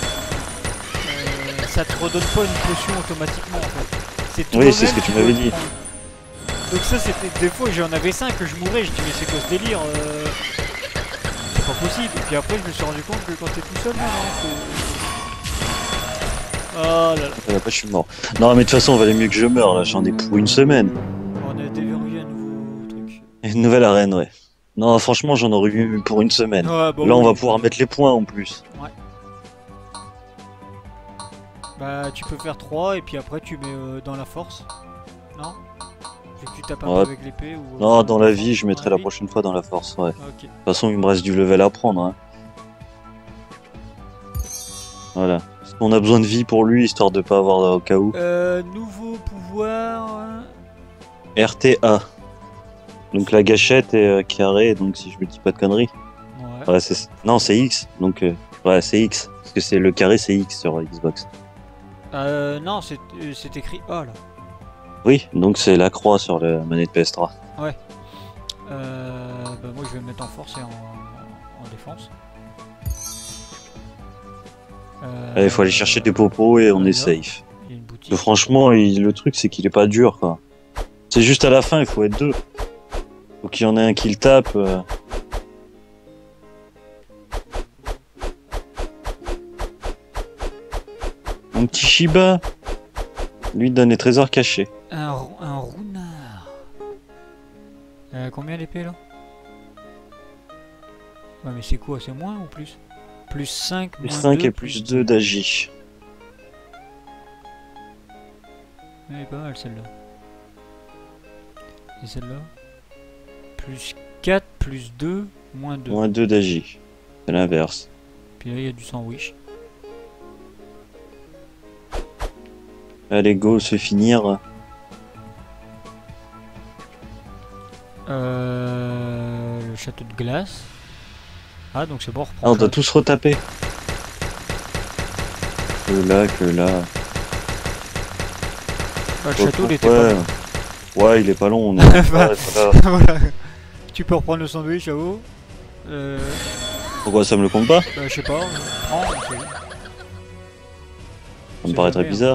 euh, ça te redonne pas une potion automatiquement en fait. C'est Oui, toi-même c'est ce que qui tu dois m'avais le dit. prendre. Donc ça c'était des fois j'en avais cinq que je mourais, je dis mais c'est quoi ce délire euh, c'est pas possible. Et puis après je me suis rendu compte que quand t'es tout seul, non, non, faut... Oh là là, Ah, bah, je suis mort. Non mais de toute façon, il valait mieux que je meure là, j'en ai pour une semaine. on a déverrouillé un nouveau truc. Une nouvelle arène, ouais. Non, franchement, j'en aurais eu pour une semaine. Ouais, bah Là, on oui. va pouvoir mettre les points en plus. Bah tu peux faire trois et puis après tu mets euh, dans la force. Non? Vu que tu tapes un Ouais. peu avec l'épée ou... Non, dans la vie, je mettrai la vie. prochaine fois dans la force, ouais. De Ok. toute façon, il me reste du level à prendre. Hein. Voilà. Parce qu'on a besoin de vie pour lui, histoire de pas avoir au cas où. Euh, nouveau pouvoir... euh, R T A. Donc la gâchette est euh, carré, donc si je me dis pas de conneries. Ouais. Ouais, c'est... Non, c'est X. Donc, euh, ouais, c'est X. Parce que c'est le carré, c'est X sur Xbox. Euh, non, c'est euh, c'est écrit A là. Oui, donc c'est la croix sur la manette P S trois. Euh, bah moi je vais me mettre en force et en, en défense. Euh, Il faut aller chercher des popos et on est safe. Il y a une boutique. Que franchement, il- le truc, c'est qu'il est pas dur, quoi. C'est juste à la fin, il faut être deux. Faut qu'il y en ait un qui le tape. euh. Mon petit Shiba, lui donne les trésors cachés. Un, rou- un rounard. Euh, combien l'épée là? Ouais mais c'est quoi? C'est moins ou plus? Plus cinq, Plus moins cinq deux, et plus deux d'agi. Elle est pas mal celle-là. Et celle-là? Plus quatre, plus deux, moins deux. Moins deux d'agi. C'est l'inverse. Puis là il y a du sandwich. Allez, go, se finir. Euh, le château de glace. Ah donc c'est bon, on reprend. Ah, on le doit château. tous retaper. Que là, que là. Ah, le château il était ouais. pas loin. Ouais, il est pas long. On est... ouais, voilà. Voilà. Tu peux reprendre le sandwich à haut. Euh, Pourquoi ça me le compte pas? bah, je sais pas, prends. c'est- Ça me C'est paraît très jamais, hein. bizarre.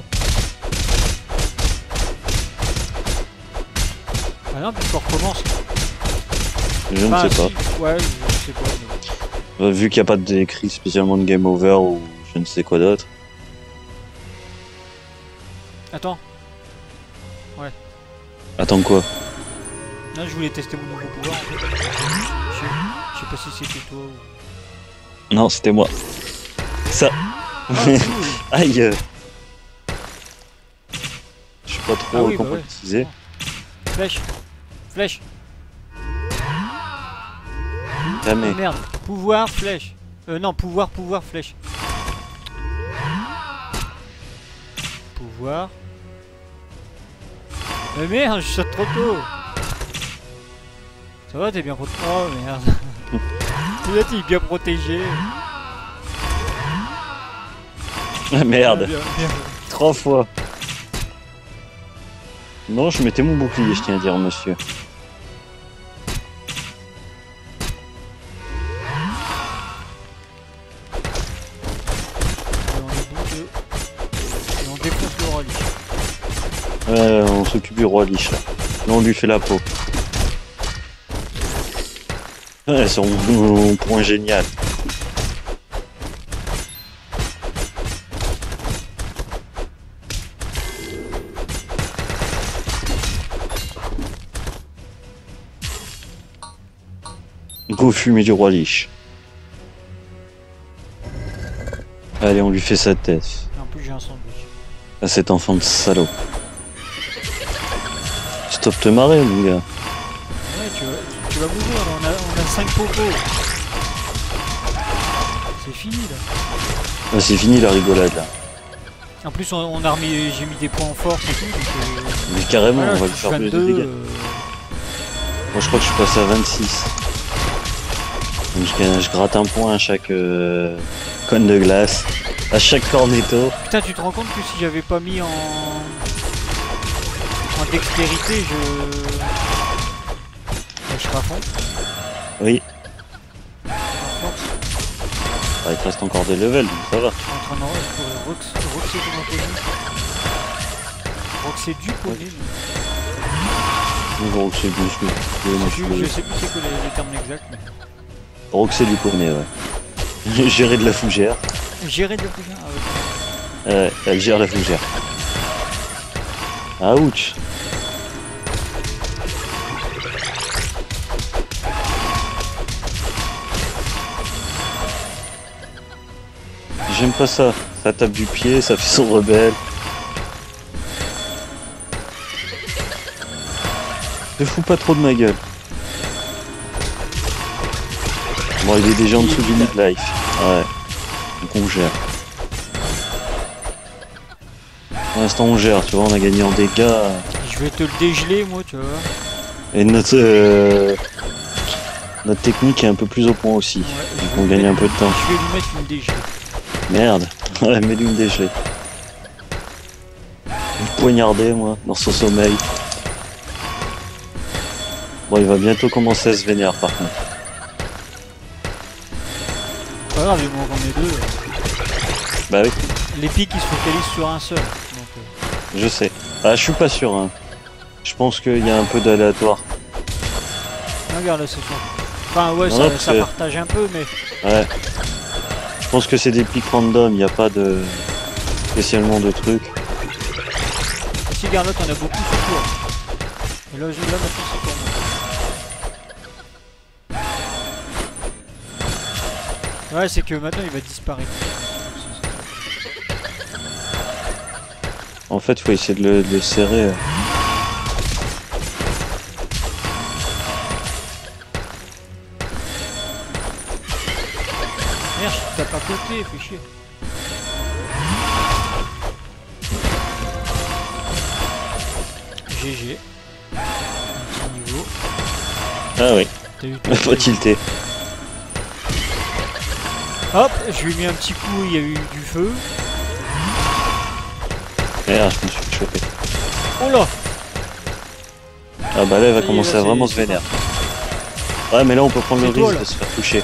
Ah non, puisqu'on recommence. Je Enfin, ne sais pas. si, ouais, je sais pas. mais- Euh, Vu qu'il n'y a pas d'écrit spécialement de game over ou je je ne sais quoi d'autre. Attends. Attends quoi? Là, je voulais tester mon nouveau pouvoir en fait. Je sais, je sais pas si c'était toi ou. Non, c'était moi. Ça. Ah, cool. Aïe. euh. Je sais pas trop Ah oui, comment bah ouais. l'utiliser. Flèche. Flèche. Jamais. Oh, merde. Pouvoir, flèche. Euh, non, pouvoir, pouvoir, flèche. Pouvoir. Mais merde, je saute trop tôt. Ça va, t'es bien protégé. Oh merde. Là, t'es bien protégé. Ah, merde. Bien, bien. Trois fois. Non, je mettais mon bouclier, je tiens à dire, monsieur. Et on est bon de... Et on défonce le roi lich. Ouais, on s'occupe du roi lich là. Là, on lui fait la peau. Ouais, c'est un point génial. Go fumer du roi lich. Allez, on lui fait sa tête. Et en plus, j'ai un sandwich. À cet enfant de salaud. Stop te marrer, mon gars. Ouais, tu vas, tu, tu vas mourir, là. On a, on a cinq popos. C'est fini là. Ah, c'est fini la rigolade là. En plus, on, on a remis, j'ai mis des points en force et tout. Donc, euh, Mais carrément, voilà, on va je lui touche faire plus de vingt-deux, dégâts. euh, Moi, je crois que je passe à vingt-six. Donc, je, je gratte un point à chaque euh, conne de glace, à chaque cornetto. Putain, tu te rends compte que si j'avais pas mis en... en dextérité, je... je serais à fond. Oui, En force. bah, il te reste encore des levels, donc ça va. Je suis en train d'en je pourrais roxer comment t'es dit. Roxer du poney. Roxer du poney. Je, je sais plus c'est quoi les, les termes exacts. Mais... Roxer du poney, ouais. Gérer de la fougère. Gérer de la fougère. Ah ouais. Ouais, elle gère la fougère. Ah, ouch. J'aime pas ça. Ça tape du pied, ça fait son rebelle. Ne fous pas trop de ma gueule. Bon, il est déjà en dessous du midlife. Ouais. Donc on gère. Pour l'instant on gère, tu vois, on a gagné en dégâts. Je vais te le dégeler moi, tu vois. Et notre euh, notre technique est un peu plus au point aussi. Ouais, Donc je on vais gagne lui un peu de temps. mettre- Je vais lui mettre une dégelée. Merde. Ouais, mets-lui une dégelée. Une poignardée, moi, dans son sommeil. Bon, il va bientôt commencer à se vénérer par contre. Pas grave, il m'en est deux. Bah oui, Les pics ils se focalisent sur un seul. Donc, euh, je sais. Ah, je suis pas sûr, hein. Je pense qu'il y a un peu d'aléatoire. regarde là, c'est sûr. Enfin, ouais, Non, ça, parce ça que- partage un peu, mais. Ouais. Je pense que c'est des pics random, il n'y a pas de spécialement de trucs. Si, regarde là, t'en as beaucoup sur toi. Et là, je- là maintenant, c'est pour moi. Ouais, c'est que maintenant il va disparaître. En fait, faut essayer de le, de le serrer. euh. Merde, je tape à côté, fais chier. G G. Un petit niveau. Ah oui, T'as eu ton- faut tilter. Hop, je lui ai mis un petit coup, il y a eu du feu. Merde, je me suis fait choper. Oh là! Ah bah là, il va Ça y est, commencer là, à vraiment c'est- se c'est vénérer. Ouais, mais là, on peut prendre le C'est toi, risque là. de se faire toucher.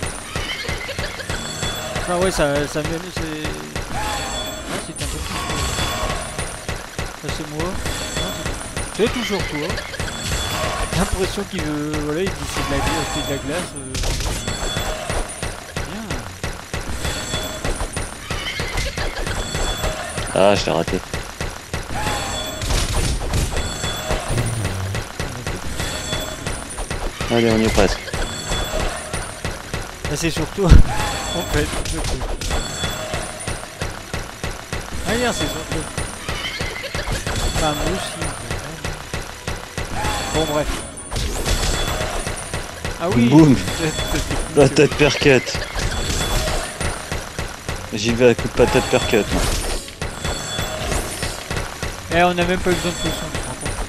Ah ouais, ça, ça vient, c'est... Ah, c'était un peu plus... Ça c'est moi. Non, c'est- C'est toujours toi. J'ai l'impression qu'il veut... Voilà, il dit c'est de la glace, c'est de la glace. euh. Bien. Ah, je l'ai raté. Allez, on y est presque. Là c'est surtout en fait le truc. Ah bien c'est surtout. Enfin moi aussi en fait. Bon bref. Ah oui. Boum. cette- Patate percute. J'y vais à coup de patate percute. moi. Eh on a même pas eu besoin de potion, tu te rends compte.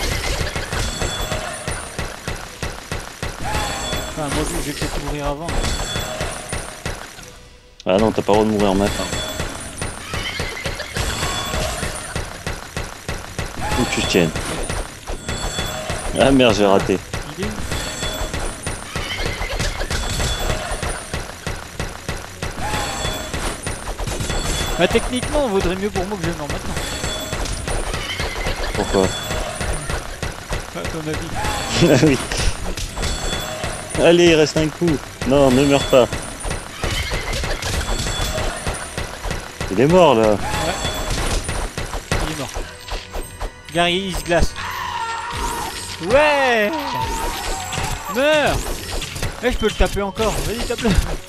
Enfin moi je vais peut-être mourir avant. Ah non, t'as pas le droit de mourir maintenant. Où tu te tiennes. Ah merde, j'ai raté. Il est où? Bah techniquement, vaudrait mieux pour moi que je meurs maintenant. Pourquoi? À ton avis. Ah oui. Allez, il reste un coup. Non, ne meurs pas. Il est mort là. Il est mort. Gary, il se glace. Ouais. Meurs. Eh, je peux le taper encore. Vas-y, tape-le.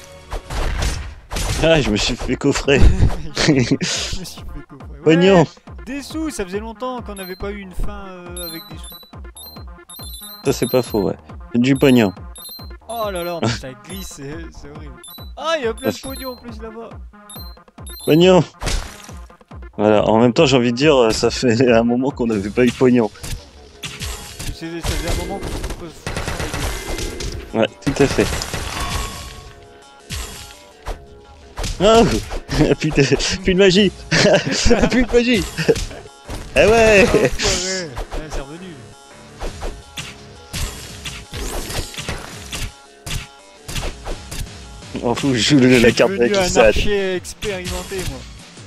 Ah, je me suis fait coffrer. Je me suis fait coffrer. Ouais. Pognon. Des sous, ça faisait longtemps qu'on n'avait pas eu une fin euh, avec des sous. Ça, c'est pas faux, ouais. Du pognon. Oh là là, ça glisse, c'est c'est horrible. Ah, il y a plein de pognon en plus là-bas. Pognon. Voilà, en même temps, j'ai envie de dire, ça fait un moment qu'on n'avait pas eu de pognon. C'est- Ça faisait un moment qu'on se pose. Ouais, tout à fait. Oh putain, plus de magie. Plus de magie. Eh ouais. Oh, ouais, ouais, c'est revenu. On fout, je joue le- la carte Je de suis devenu un Kissan. archer expérimenté, moi.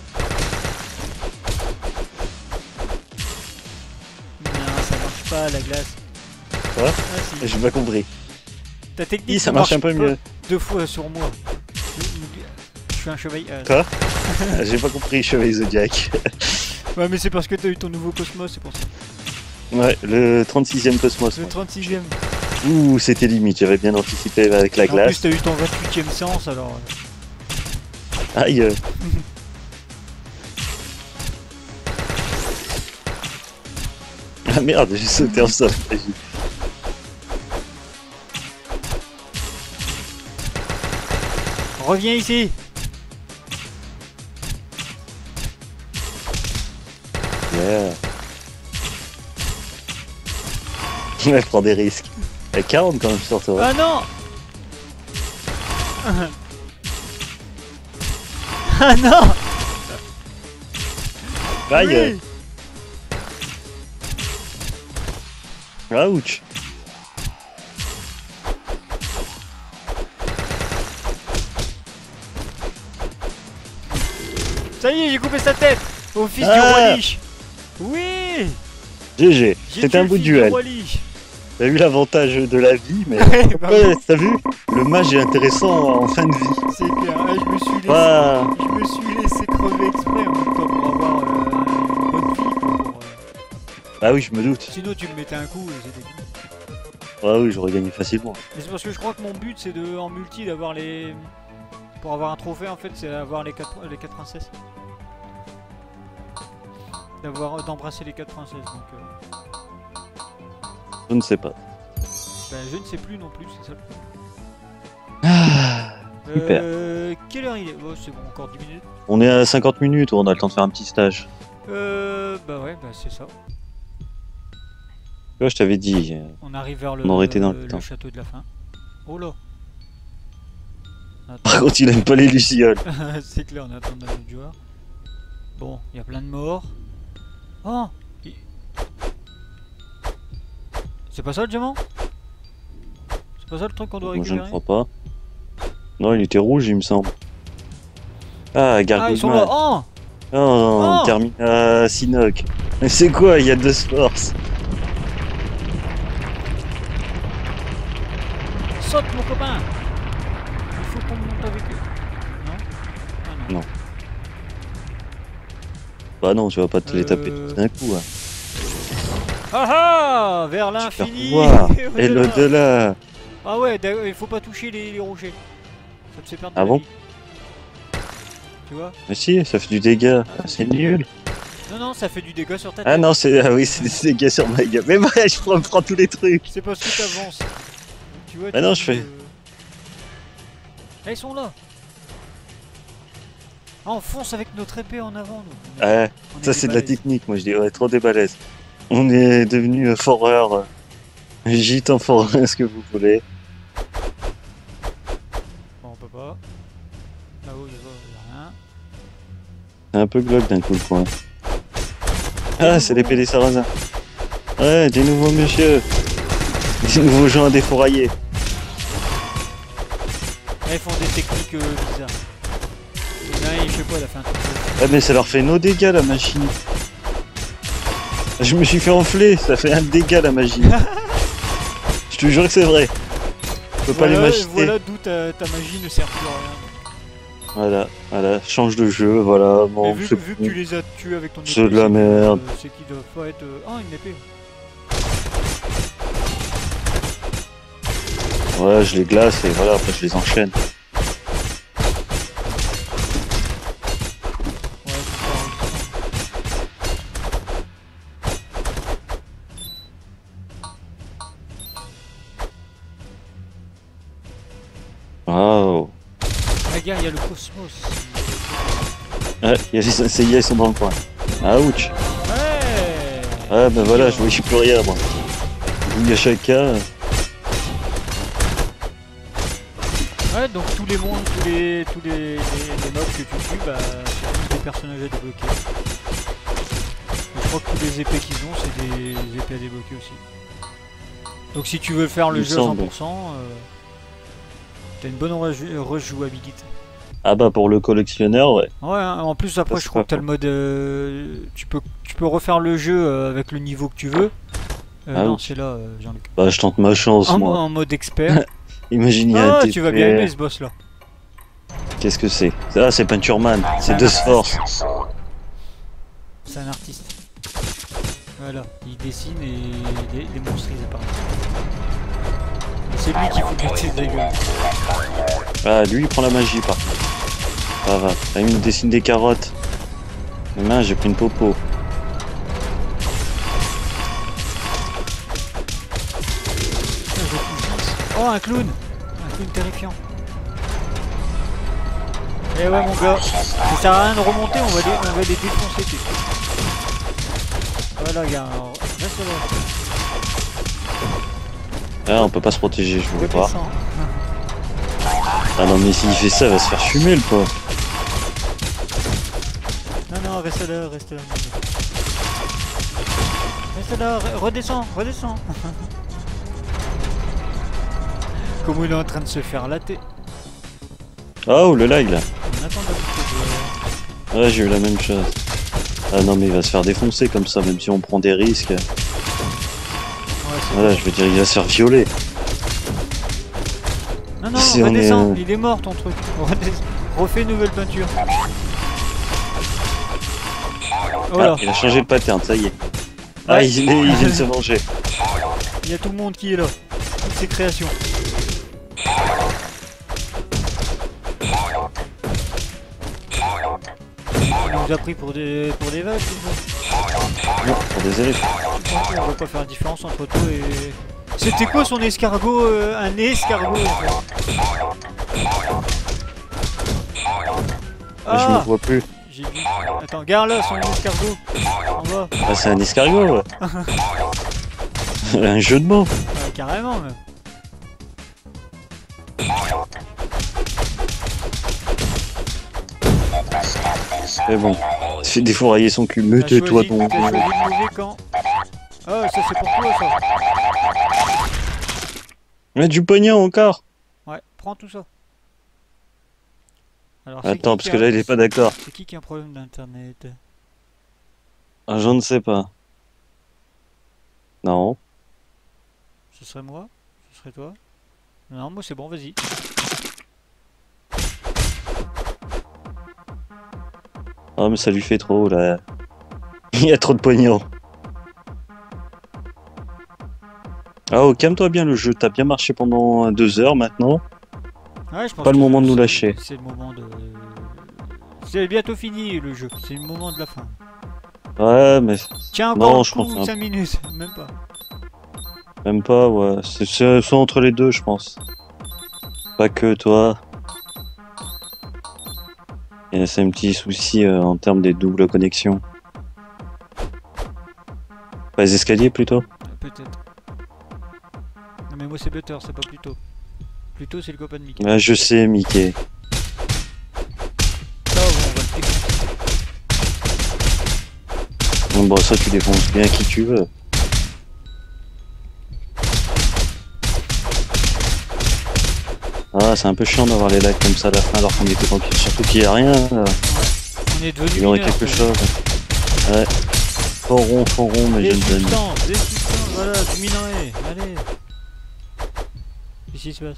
Non, ça marche pas la glace. Quoi? Ah si. J'ai pas compris. Ta technique Oui, ça ne marche un peu pas mieux. deux fois sur moi. Je, je suis un chevalier. euh, Quoi? Ah, j'ai pas compris, Chevalier Zodiac. Ouais, mais c'est parce que t'as eu ton nouveau Cosmos, c'est pour ça. Ouais, le trente-sixième Cosmos. Le ouais. trente-sixième. Ouh, c'était limite, j'avais bien anticipé avec la En plus, glace. t'as eu ton vingt-huitième sens alors. euh, Aïe. euh. Ah merde, j'ai sauté en sol. Reviens ici. Yeah. Ouais, je prends des risques. Il y a quarante quand même sur toi. Ah non. Ah non. Aïe. Oui. Ouch. Ça y est, j'ai coupé sa tête au fils du Ah. roi Lich. Oui. G G. J'ai C'était tué un le bout de fils du duel. roi Lich. T'as eu l'avantage de la vie, mais... Ouais, bah Ouais, bon, t'as vu? Le mage est intéressant en fin de vie. c'est clair. Ah, je me suis laissé, Ah. je me suis laissé crever exprès en même temps pour avoir euh, une bonne vie. quoi, pour, euh, Ah oui, je me doute. Sinon, tu me mettais un coup et c'était fini. Ah oui, j'aurais gagné facilement. Mais c'est parce que je crois que mon but c'est de en multi d'avoir les. Pour avoir un trophée en fait, c'est d'avoir les quatre les quatre princesses. D'avoir d'embrasser les quatre princesses. Donc, euh, Je ne sais pas. ben, je ne sais plus non plus, c'est ça. le problème. Ah, super. Euh, quelle heure il est? Oh, c'est bon, encore dix minutes. On est à cinquante minutes, on a le temps de faire un petit stage. Euh, bah ouais, bah c'est ça. Tu vois, je t'avais dit. euh, On arrive vers le, On aurait été dans le le temps. château de la fin. Oh là. Par contre, il aime pas les lucioles. C'est clair, on attend notre joueur. Bon, il y a plein de morts. Oh il- C'est pas ça le diamant? C'est pas ça le truc qu'on doit Moi, je ne récupérer? crois pas. Non, il était rouge, il me semble. Ah, Ah, ils sont là! Gargoyle. Oh! Oh, Oh. on termine. Ah, Sinoc. Mais c'est quoi? Il y a deux forces. Saute mon copain! Il faut qu'on monte avec eux. Non? Ah non. Non. Bah non, tu vas pas te les taper Euh. tous d'un coup. Hein. Ah ah, vers Super l'infini pouvoir. et Et au-delà. l'au-delà. Ah ouais, d'accord, il faut pas toucher les, les rochers. Ça te fait perdre de Ah la bon? vie. Tu vois? Mais si, ça fait du dégât. Ah, Ah, c'est nul. Non, non, ça fait du dégât sur ta tête. Ah non, c'est ah oui, c'est des dégâts sur ma gueule. Mais ouais, je prends, prends tous les trucs. C'est parce que t'avances. Tu vois? Ah tu non, dis, je fais- euh, Ah, ils sont là. Ah, on fonce avec notre épée en avant, nous. On est- Ouais, on est ça des c'est de la balèzes. technique, moi je dis, ouais, trop des balèzes. On est devenu euh, foreur, euh, gîte en forêt, ce que vous voulez. Bon, on peut pas. Là-haut, il y a rien. C'est un peu glauque d'un coup le coin. Ah, c'est l'épée des sarrasins. Ouais, des nouveaux messieurs. Des nouveaux gens à défourailler. Là, ils font des techniques euh, bizarres. Il y en a un, je sais pas, il a fait un truc. de- Ouais, mais ça leur fait nos dégâts la machine. Je me suis fait enfler, ça fait un dégât la magie. Je te jure que c'est vrai. Je peux pas les Voilà, m'acheter. voilà d'où ta, ta magie ne sert plus à rien. Voilà, voilà, change de jeu, voilà. Mais Bon, vu, c'est vu que tu les as tués avec ton épée, C'est de la que, merde. euh, c'est qu'ils doivent pas être. euh, Ah, une épée. Ouais, je les glace et voilà, après je les enchaîne. Ouais, c'est pas résistant. Waouh. Regarde, il y a le cosmos. Ouais, il y a les C I A, ils sont dans le coin. Ah, ouch. Ouais. Ah, ben voilà, je voyais plus rien, moi. Il y a chacun. Ouais, donc tous les mondes, tous les tous les, les, les mobs que tu tues, bah, c'est tous des personnages à débloquer. Et je crois que tous les épées qu'ils ont, c'est des épées à débloquer aussi. Donc si tu veux faire le Il me jeu à cent semble. pour cent, euh, t'as une bonne rejou- rejouabilité. Ah, bah pour le collectionneur, ouais. Ouais, hein, en plus après Ça, je c'est crois pas que t'as le mode... euh, tu, peux, tu peux refaire le jeu euh, avec le niveau que tu veux. Euh, Ah non, oui. c'est là, euh, Jean-Luc. Bah, je tente ma chance, En, moi. en mode expert. Imagine, il y a Ah, un tu vas T P. bien aimer ce boss là. Qu'est-ce que c'est? Ah, c'est Peinture Man. C'est Ah. deux Force. C'est un artiste. Voilà, il dessine et les, les monstres ils apparaissent. Et c'est lui qui fout péter des gueules. Ah, lui, il prend la magie, par contre. Ça va. Ah, il me dessine des carottes. Mais mince, j'ai pris une popo. Oh, un clown! Un clown terrifiant. Eh ouais, mon gars, ça sert à rien de remonter, on va les, on va les défoncer. Tu sais. Voilà, gars, alors, reste là. Ah, on peut pas se protéger, je voulais pas. Redescends. Ah non, mais s'il fait ça, il va se faire fumer, le pauvre. Non, non, reste là, reste là. Reste là, re- redescends, redescends. Comment il est en train de se faire latter. Oh, le lag, là. On attend d'habitude. euh, Ouais, j'ai eu la même chose. Ah non, mais il va se faire défoncer comme ça, même si on prend des risques. Ouais, c'est Voilà, je veux dire, il va se faire violer. Non, non, Si on redescends, est, euh, il est mort ton truc. Redescends. Refais une nouvelle peinture. Voilà, Ah, il a changé de pattern, ça y est. Ah, Ouais. il, est- il vient de se venger. il y a tout le monde qui est là. Toutes ces créations. On nous a pris pour des, pour des vaches, ou quoi? Non, pour des élèves. On va pas faire la différence entre toi et... C'était quoi son escargot euh, un escargot en fait. Ah, je me Ah, vois plus. j'ai vu. Attends, regarde là son escargot. En bas. Ah, c'est un escargot, ouais. Un jeu de mots. Ouais, carrément même. Mais bon, il se fait défourailler son cul. Mais T'as tais-toi choisi, donc. t'as choisi le mauvais camp. Ah, ça c'est pour toi ça. Mais du pognon encore. Ouais, prends tout ça. Alors, c'est Attends, qui parce qui que a- là, il est pas d'accord. C'est qui qui a un problème d'internet? Ah, je ne sais pas. Non. Ce serait moi? Ce serait toi? Non, moi c'est bon, vas-y. Ah, mais ça lui fait trop, là. Il y a trop de pognon. Ah oh, calme-toi bien le jeu, t'as bien marché pendant deux heures maintenant. Ouais, je pense Pas le que moment de nous c'est- lâcher. C'est le moment de... C'est bientôt fini le jeu, c'est le moment de la fin. Ouais, mais Tiens, Non, encore je un pense coup, un- cinq minutes, même pas. même pas, ouais. C'est c'est- soit entre les deux, je pense. Pas que toi. Et c'est un petit souci euh, en termes des doubles connexions. Pas les escaliers plutôt. Euh, Peut-être. Non mais moi c'est Butter, c'est pas Pluto. Pluto c'est le copain de Mickey. Ah, je sais, Mickey. Ça, on va le défoncer. Bon, bon, ça, tu défonces bien qui tu veux. Ah, c'est un peu chiant d'avoir les lags comme ça à la fin alors qu'on était tranquille. Surtout qu'il n'y a rien. Là. On est devenu Il y aurait mineur, quelque quoi. chose. Ouais. Fort rond, fort rond, mes Des jeunes amis. substances, des substances, voilà, du minerai, allez. Qu'est-ce qui se passe?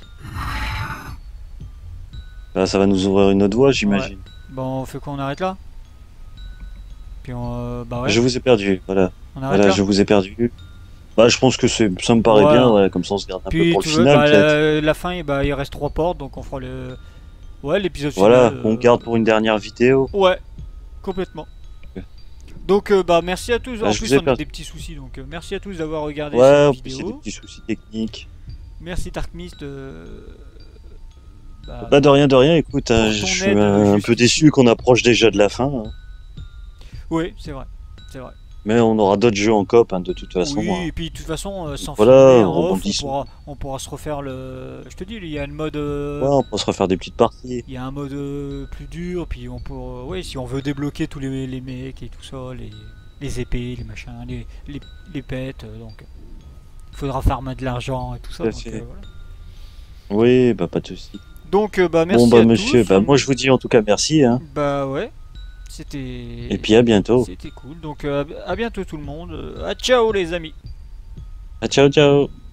Là, ça va nous ouvrir une autre voie, j'imagine. Bon, on fait quoi, on arrête là? Puis on... euh, bah ouais, Je vous ai perdu, voilà. on arrête Voilà, là. je vous ai perdu. Bah, je pense que c'est, ça me paraît Voilà. bien, ouais, comme ça on se garde un peu Puis pour le tu vois, final, bah, peut-être. la, la fin, bah, il reste trois portes, donc on fera le... Ouais, l'épisode Voilà, final. on euh, garde pour une dernière vidéo. Ouais, complètement. Ok. Donc euh, bah merci à tous, Bah, en je plus vous ai on a perdu. des petits soucis, donc euh, merci à tous d'avoir regardé Ouais, en cette plus, il y a des vidéo. petits soucis techniques. Merci Darkmist. Euh... Bah, Bah, de rien, de rien, écoute, pour hein, ton je suis aide un, un peu jusqu'ici. déçu qu'on approche déjà de la fin. Hein. Oui, c'est vrai, c'est vrai. Mais on aura d'autres jeux en coop, hein, de toute façon. Oui, hein. et puis de toute façon, euh, sans Voilà, filmer, en off, on rebondissons. pourra, on pourra se refaire le... Je te dis, il y a le mode... euh, Ouais, on peut se refaire des petites parties. Il y a un mode euh, plus dur, puis on pourra... Oui, si on veut débloquer tous les, les mecs et tout ça, les, les épées, les machins, les, les, les pets, euh, donc... Il faudra farmer de l'argent et tout ça, Tout à donc, fait. euh, voilà. Oui, bah pas de soucis. Donc, euh, bah merci Bon, bah à monsieur, tous. bah moi je vous dis en tout cas merci. Hein. Bah ouais, c'était... Et puis à bientôt. C'était cool, donc euh, à bientôt tout le monde. Euh, à ciao les amis. Ah, ciao, ciao.